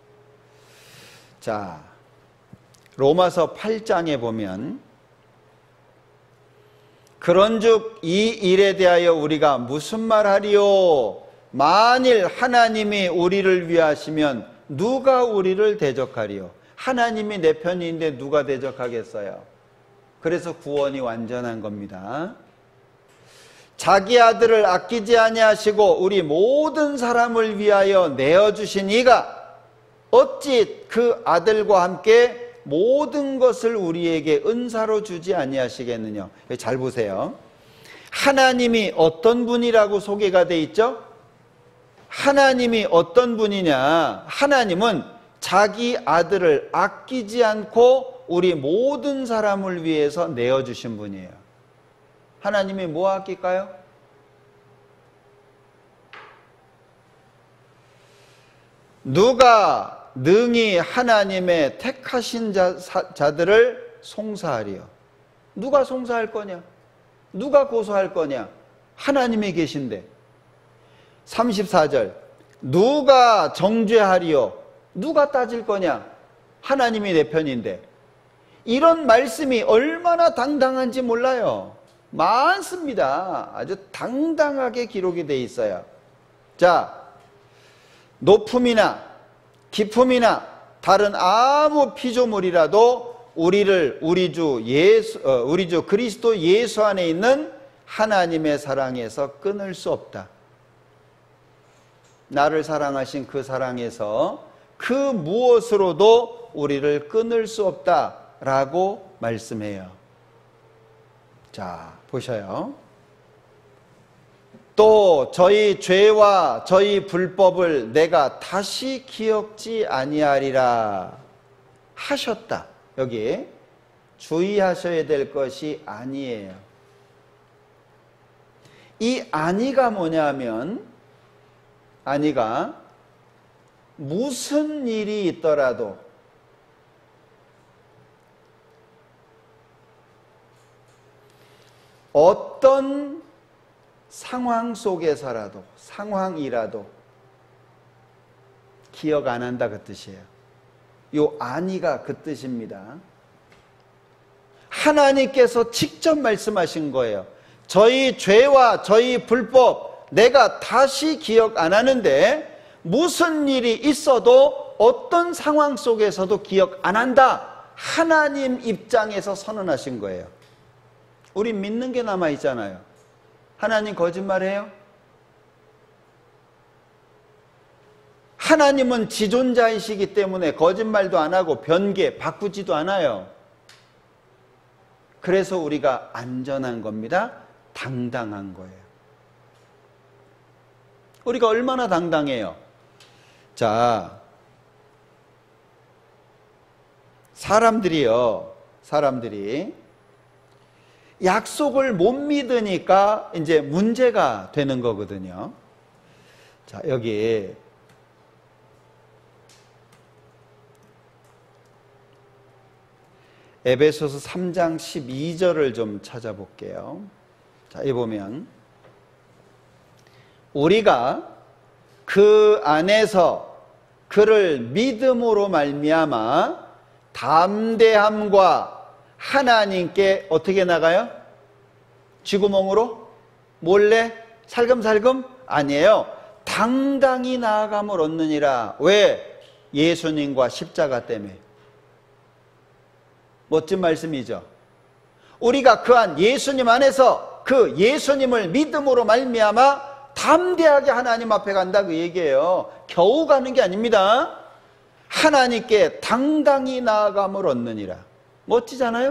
자, 로마서 8장에 보면 그런즉 이 일에 대하여 우리가 무슨 말하리요? 만일 하나님이 우리를 위하시면 누가 우리를 대적하리요? 하나님이 내 편인데 누가 대적하겠어요? 그래서 구원이 완전한 겁니다. 자기 아들을 아끼지 아니하시고 우리 모든 사람을 위하여 내어주신 이가 어찌 그 아들과 함께 모든 것을 우리에게 은사로 주지 아니하시겠느냐. 잘 보세요. 하나님이 어떤 분이라고 소개가 돼 있죠? 하나님이 어떤 분이냐. 하나님은 자기 아들을 아끼지 않고 우리 모든 사람을 위해서 내어주신 분이에요. 하나님이 뭐 아낄까요? 누가 능히 하나님의 택하신 자들을 송사하리요? 누가 송사할 거냐? 누가 고소할 거냐? 하나님이 계신데. 34절 누가 정죄하리요? 누가 따질 거냐? 하나님이 내 편인데. 이런 말씀이 얼마나 당당한지 몰라요. 많습니다. 아주 당당하게 기록이 되어 있어요. 자, 높음이나 깊음이나 다른 아무 피조물이라도 우리 주 그리스도 예수 안에 있는 하나님의 사랑에서 끊을 수 없다. 나를 사랑하신 그 사랑에서 그 무엇으로도 우리를 끊을 수 없다라고 말씀해요. 자, 보셔요. 또 저희 죄와 저희 불법을 내가 다시 기억지 아니하리라 하셨다. 여기 주의하셔야 될 것이 아니에요. 이 아니가 뭐냐면 아니가 무슨 일이 있더라도 어떤 상황 속에서라도 상황이라도 기억 안 한다 그 뜻이에요. 요 아니가 그 뜻입니다. 하나님께서 직접 말씀하신 거예요. 저희 죄와 저희 불법 내가 다시 기억 안 하는데 무슨 일이 있어도 어떤 상황 속에서도 기억 안 한다. 하나님 입장에서 선언하신 거예요. 우리 믿는 게 남아 있잖아요. 하나님 거짓말해요? 하나님은 지존자이시기 때문에 거짓말도 안 하고 변개, 바꾸지도 않아요. 그래서 우리가 안전한 겁니다. 당당한 거예요. 우리가 얼마나 당당해요? 자, 사람들이 약속을 못 믿으니까 이제 문제가 되는 거거든요. 자, 여기 에베소서 3장 12절을 좀 찾아볼게요. 자, 이 보면 우리가 그 안에서 그를 믿음으로 말미암아 담대함과 하나님께 어떻게 나가요? 쥐구멍으로? 몰래? 살금살금? 아니에요. 당당히 나아감을 얻느니라. 왜? 예수님과 십자가 때문에. 멋진 말씀이죠. 우리가 그 안 예수님 안에서 그 예수님을 믿음으로 말미암아 담대하게 하나님 앞에 간다 그 얘기예요. 겨우 가는 게 아닙니다. 하나님께 당당히 나아감을 얻느니라. 멋지잖아요?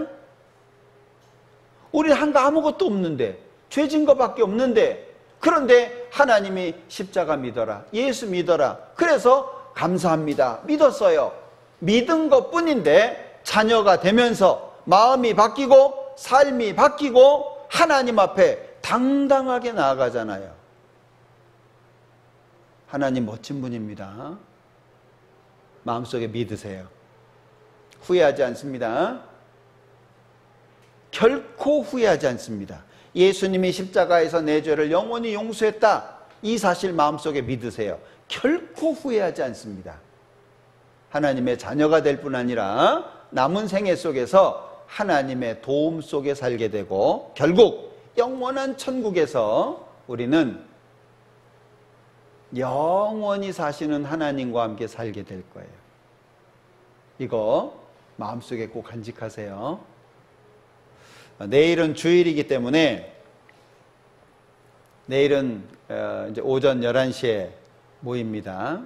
우리 한 거 아무것도 없는데, 죄진 것밖에 없는데, 그런데 하나님이 십자가 믿어라, 예수 믿어라. 그래서 감사합니다, 믿었어요. 믿은 것뿐인데 자녀가 되면서 마음이 바뀌고 삶이 바뀌고 하나님 앞에 당당하게 나아가잖아요. 하나님 멋진 분입니다. 마음속에 믿으세요. 후회하지 않습니다. 결코 후회하지 않습니다. 예수님이 십자가에서 내 죄를 영원히 용서했다, 이 사실 마음속에 믿으세요. 결코 후회하지 않습니다. 하나님의 자녀가 될 뿐 아니라 남은 생애 속에서 하나님의 도움 속에 살게 되고 결국 영원한 천국에서 우리는 영원히 사시는 하나님과 함께 살게 될 거예요. 이거 마음속에 꼭 간직하세요. 내일은 주일이기 때문에 내일은 이제 오전 11시에 모입니다.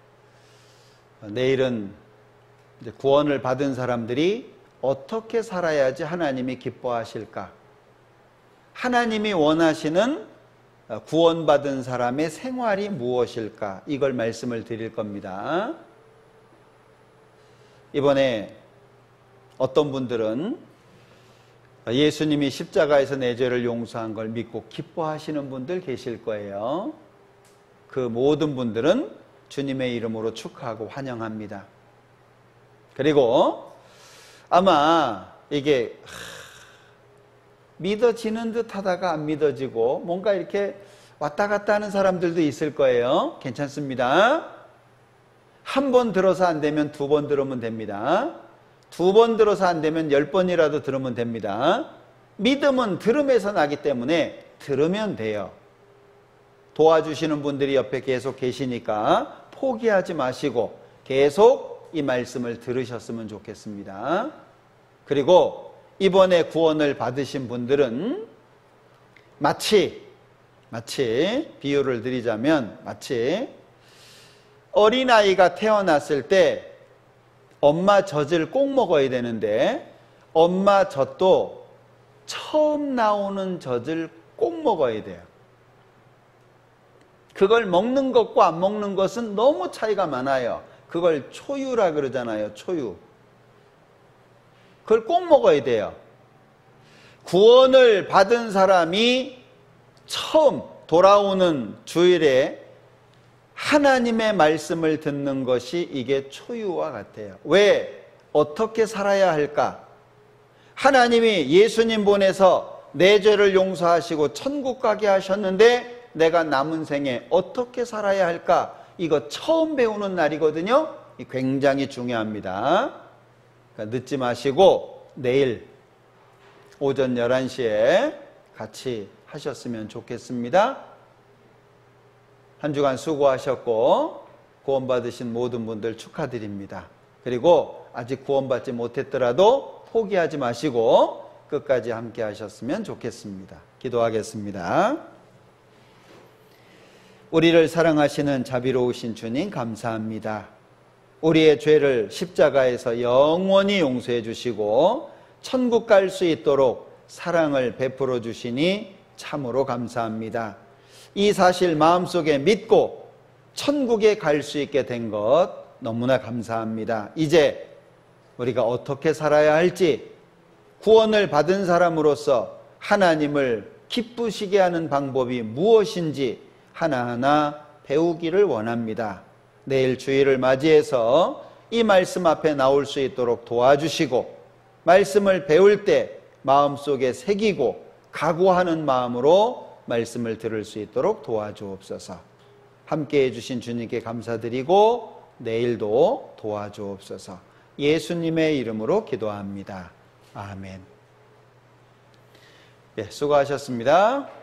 내일은 이제 구원을 받은 사람들이 어떻게 살아야지 하나님이 기뻐하실까? 하나님이 원하시는 구원받은 사람의 생활이 무엇일까? 이걸 말씀을 드릴 겁니다. 이번에 어떤 분들은 예수님이 십자가에서 내 죄를 용서한 걸 믿고 기뻐하시는 분들 계실 거예요. 그 모든 분들은 주님의 이름으로 축하하고 환영합니다. 그리고 아마 이게 믿어지는 듯 하다가 안 믿어지고 뭔가 이렇게 왔다 갔다 하는 사람들도 있을 거예요. 괜찮습니다. 한 번 들어서 안 되면 2번 들으면 됩니다. 2번 들어서 안 되면 10번이라도 들으면 됩니다. 믿음은 들음에서 나기 때문에 들으면 돼요. 도와주시는 분들이 옆에 계속 계시니까 포기하지 마시고 계속 이 말씀을 들으셨으면 좋겠습니다. 그리고 이번에 구원을 받으신 분들은 마치 비유를 드리자면 마치 어린아이가 태어났을 때 엄마 젖을 꼭 먹어야 되는데 엄마 젖도 처음 나오는 젖을 꼭 먹어야 돼요. 그걸 먹는 것과 안 먹는 것은 너무 차이가 많아요. 그걸 초유라 그러잖아요. 초유. 그걸 꼭 먹어야 돼요. 구원을 받은 사람이 처음 돌아오는 주일에 하나님의 말씀을 듣는 것이 이게 초유와 같아요. 왜? 어떻게 살아야 할까? 하나님이 예수님 보내서 내 죄를 용서하시고 천국 가게 하셨는데 내가 남은 생에 어떻게 살아야 할까? 이거 처음 배우는 날이거든요. 굉장히 중요합니다. 그러니까 늦지 마시고 내일 오전 11시에 같이 하셨으면 좋겠습니다. 한 주간 수고하셨고 구원받으신 모든 분들 축하드립니다. 그리고 아직 구원받지 못했더라도 포기하지 마시고 끝까지 함께 하셨으면 좋겠습니다. 기도하겠습니다. 우리를 사랑하시는 자비로우신 주님 감사합니다. 우리의 죄를 십자가에서 영원히 용서해 주시고 천국 갈 수 있도록 사랑을 베풀어 주시니 참으로 감사합니다. 이 사실 마음속에 믿고 천국에 갈 수 있게 된 것 너무나 감사합니다. 이제 우리가 어떻게 살아야 할지 구원을 받은 사람으로서 하나님을 기쁘시게 하는 방법이 무엇인지 하나하나 배우기를 원합니다. 내일 주일을 맞이해서 이 말씀 앞에 나올 수 있도록 도와주시고 말씀을 배울 때 마음속에 새기고 각오하는 마음으로 말씀을 들을 수 있도록 도와주옵소서. 함께해 주신 주님께 감사드리고 내일도 도와주옵소서. 예수님의 이름으로 기도합니다. 아멘. 네, 수고하셨습니다.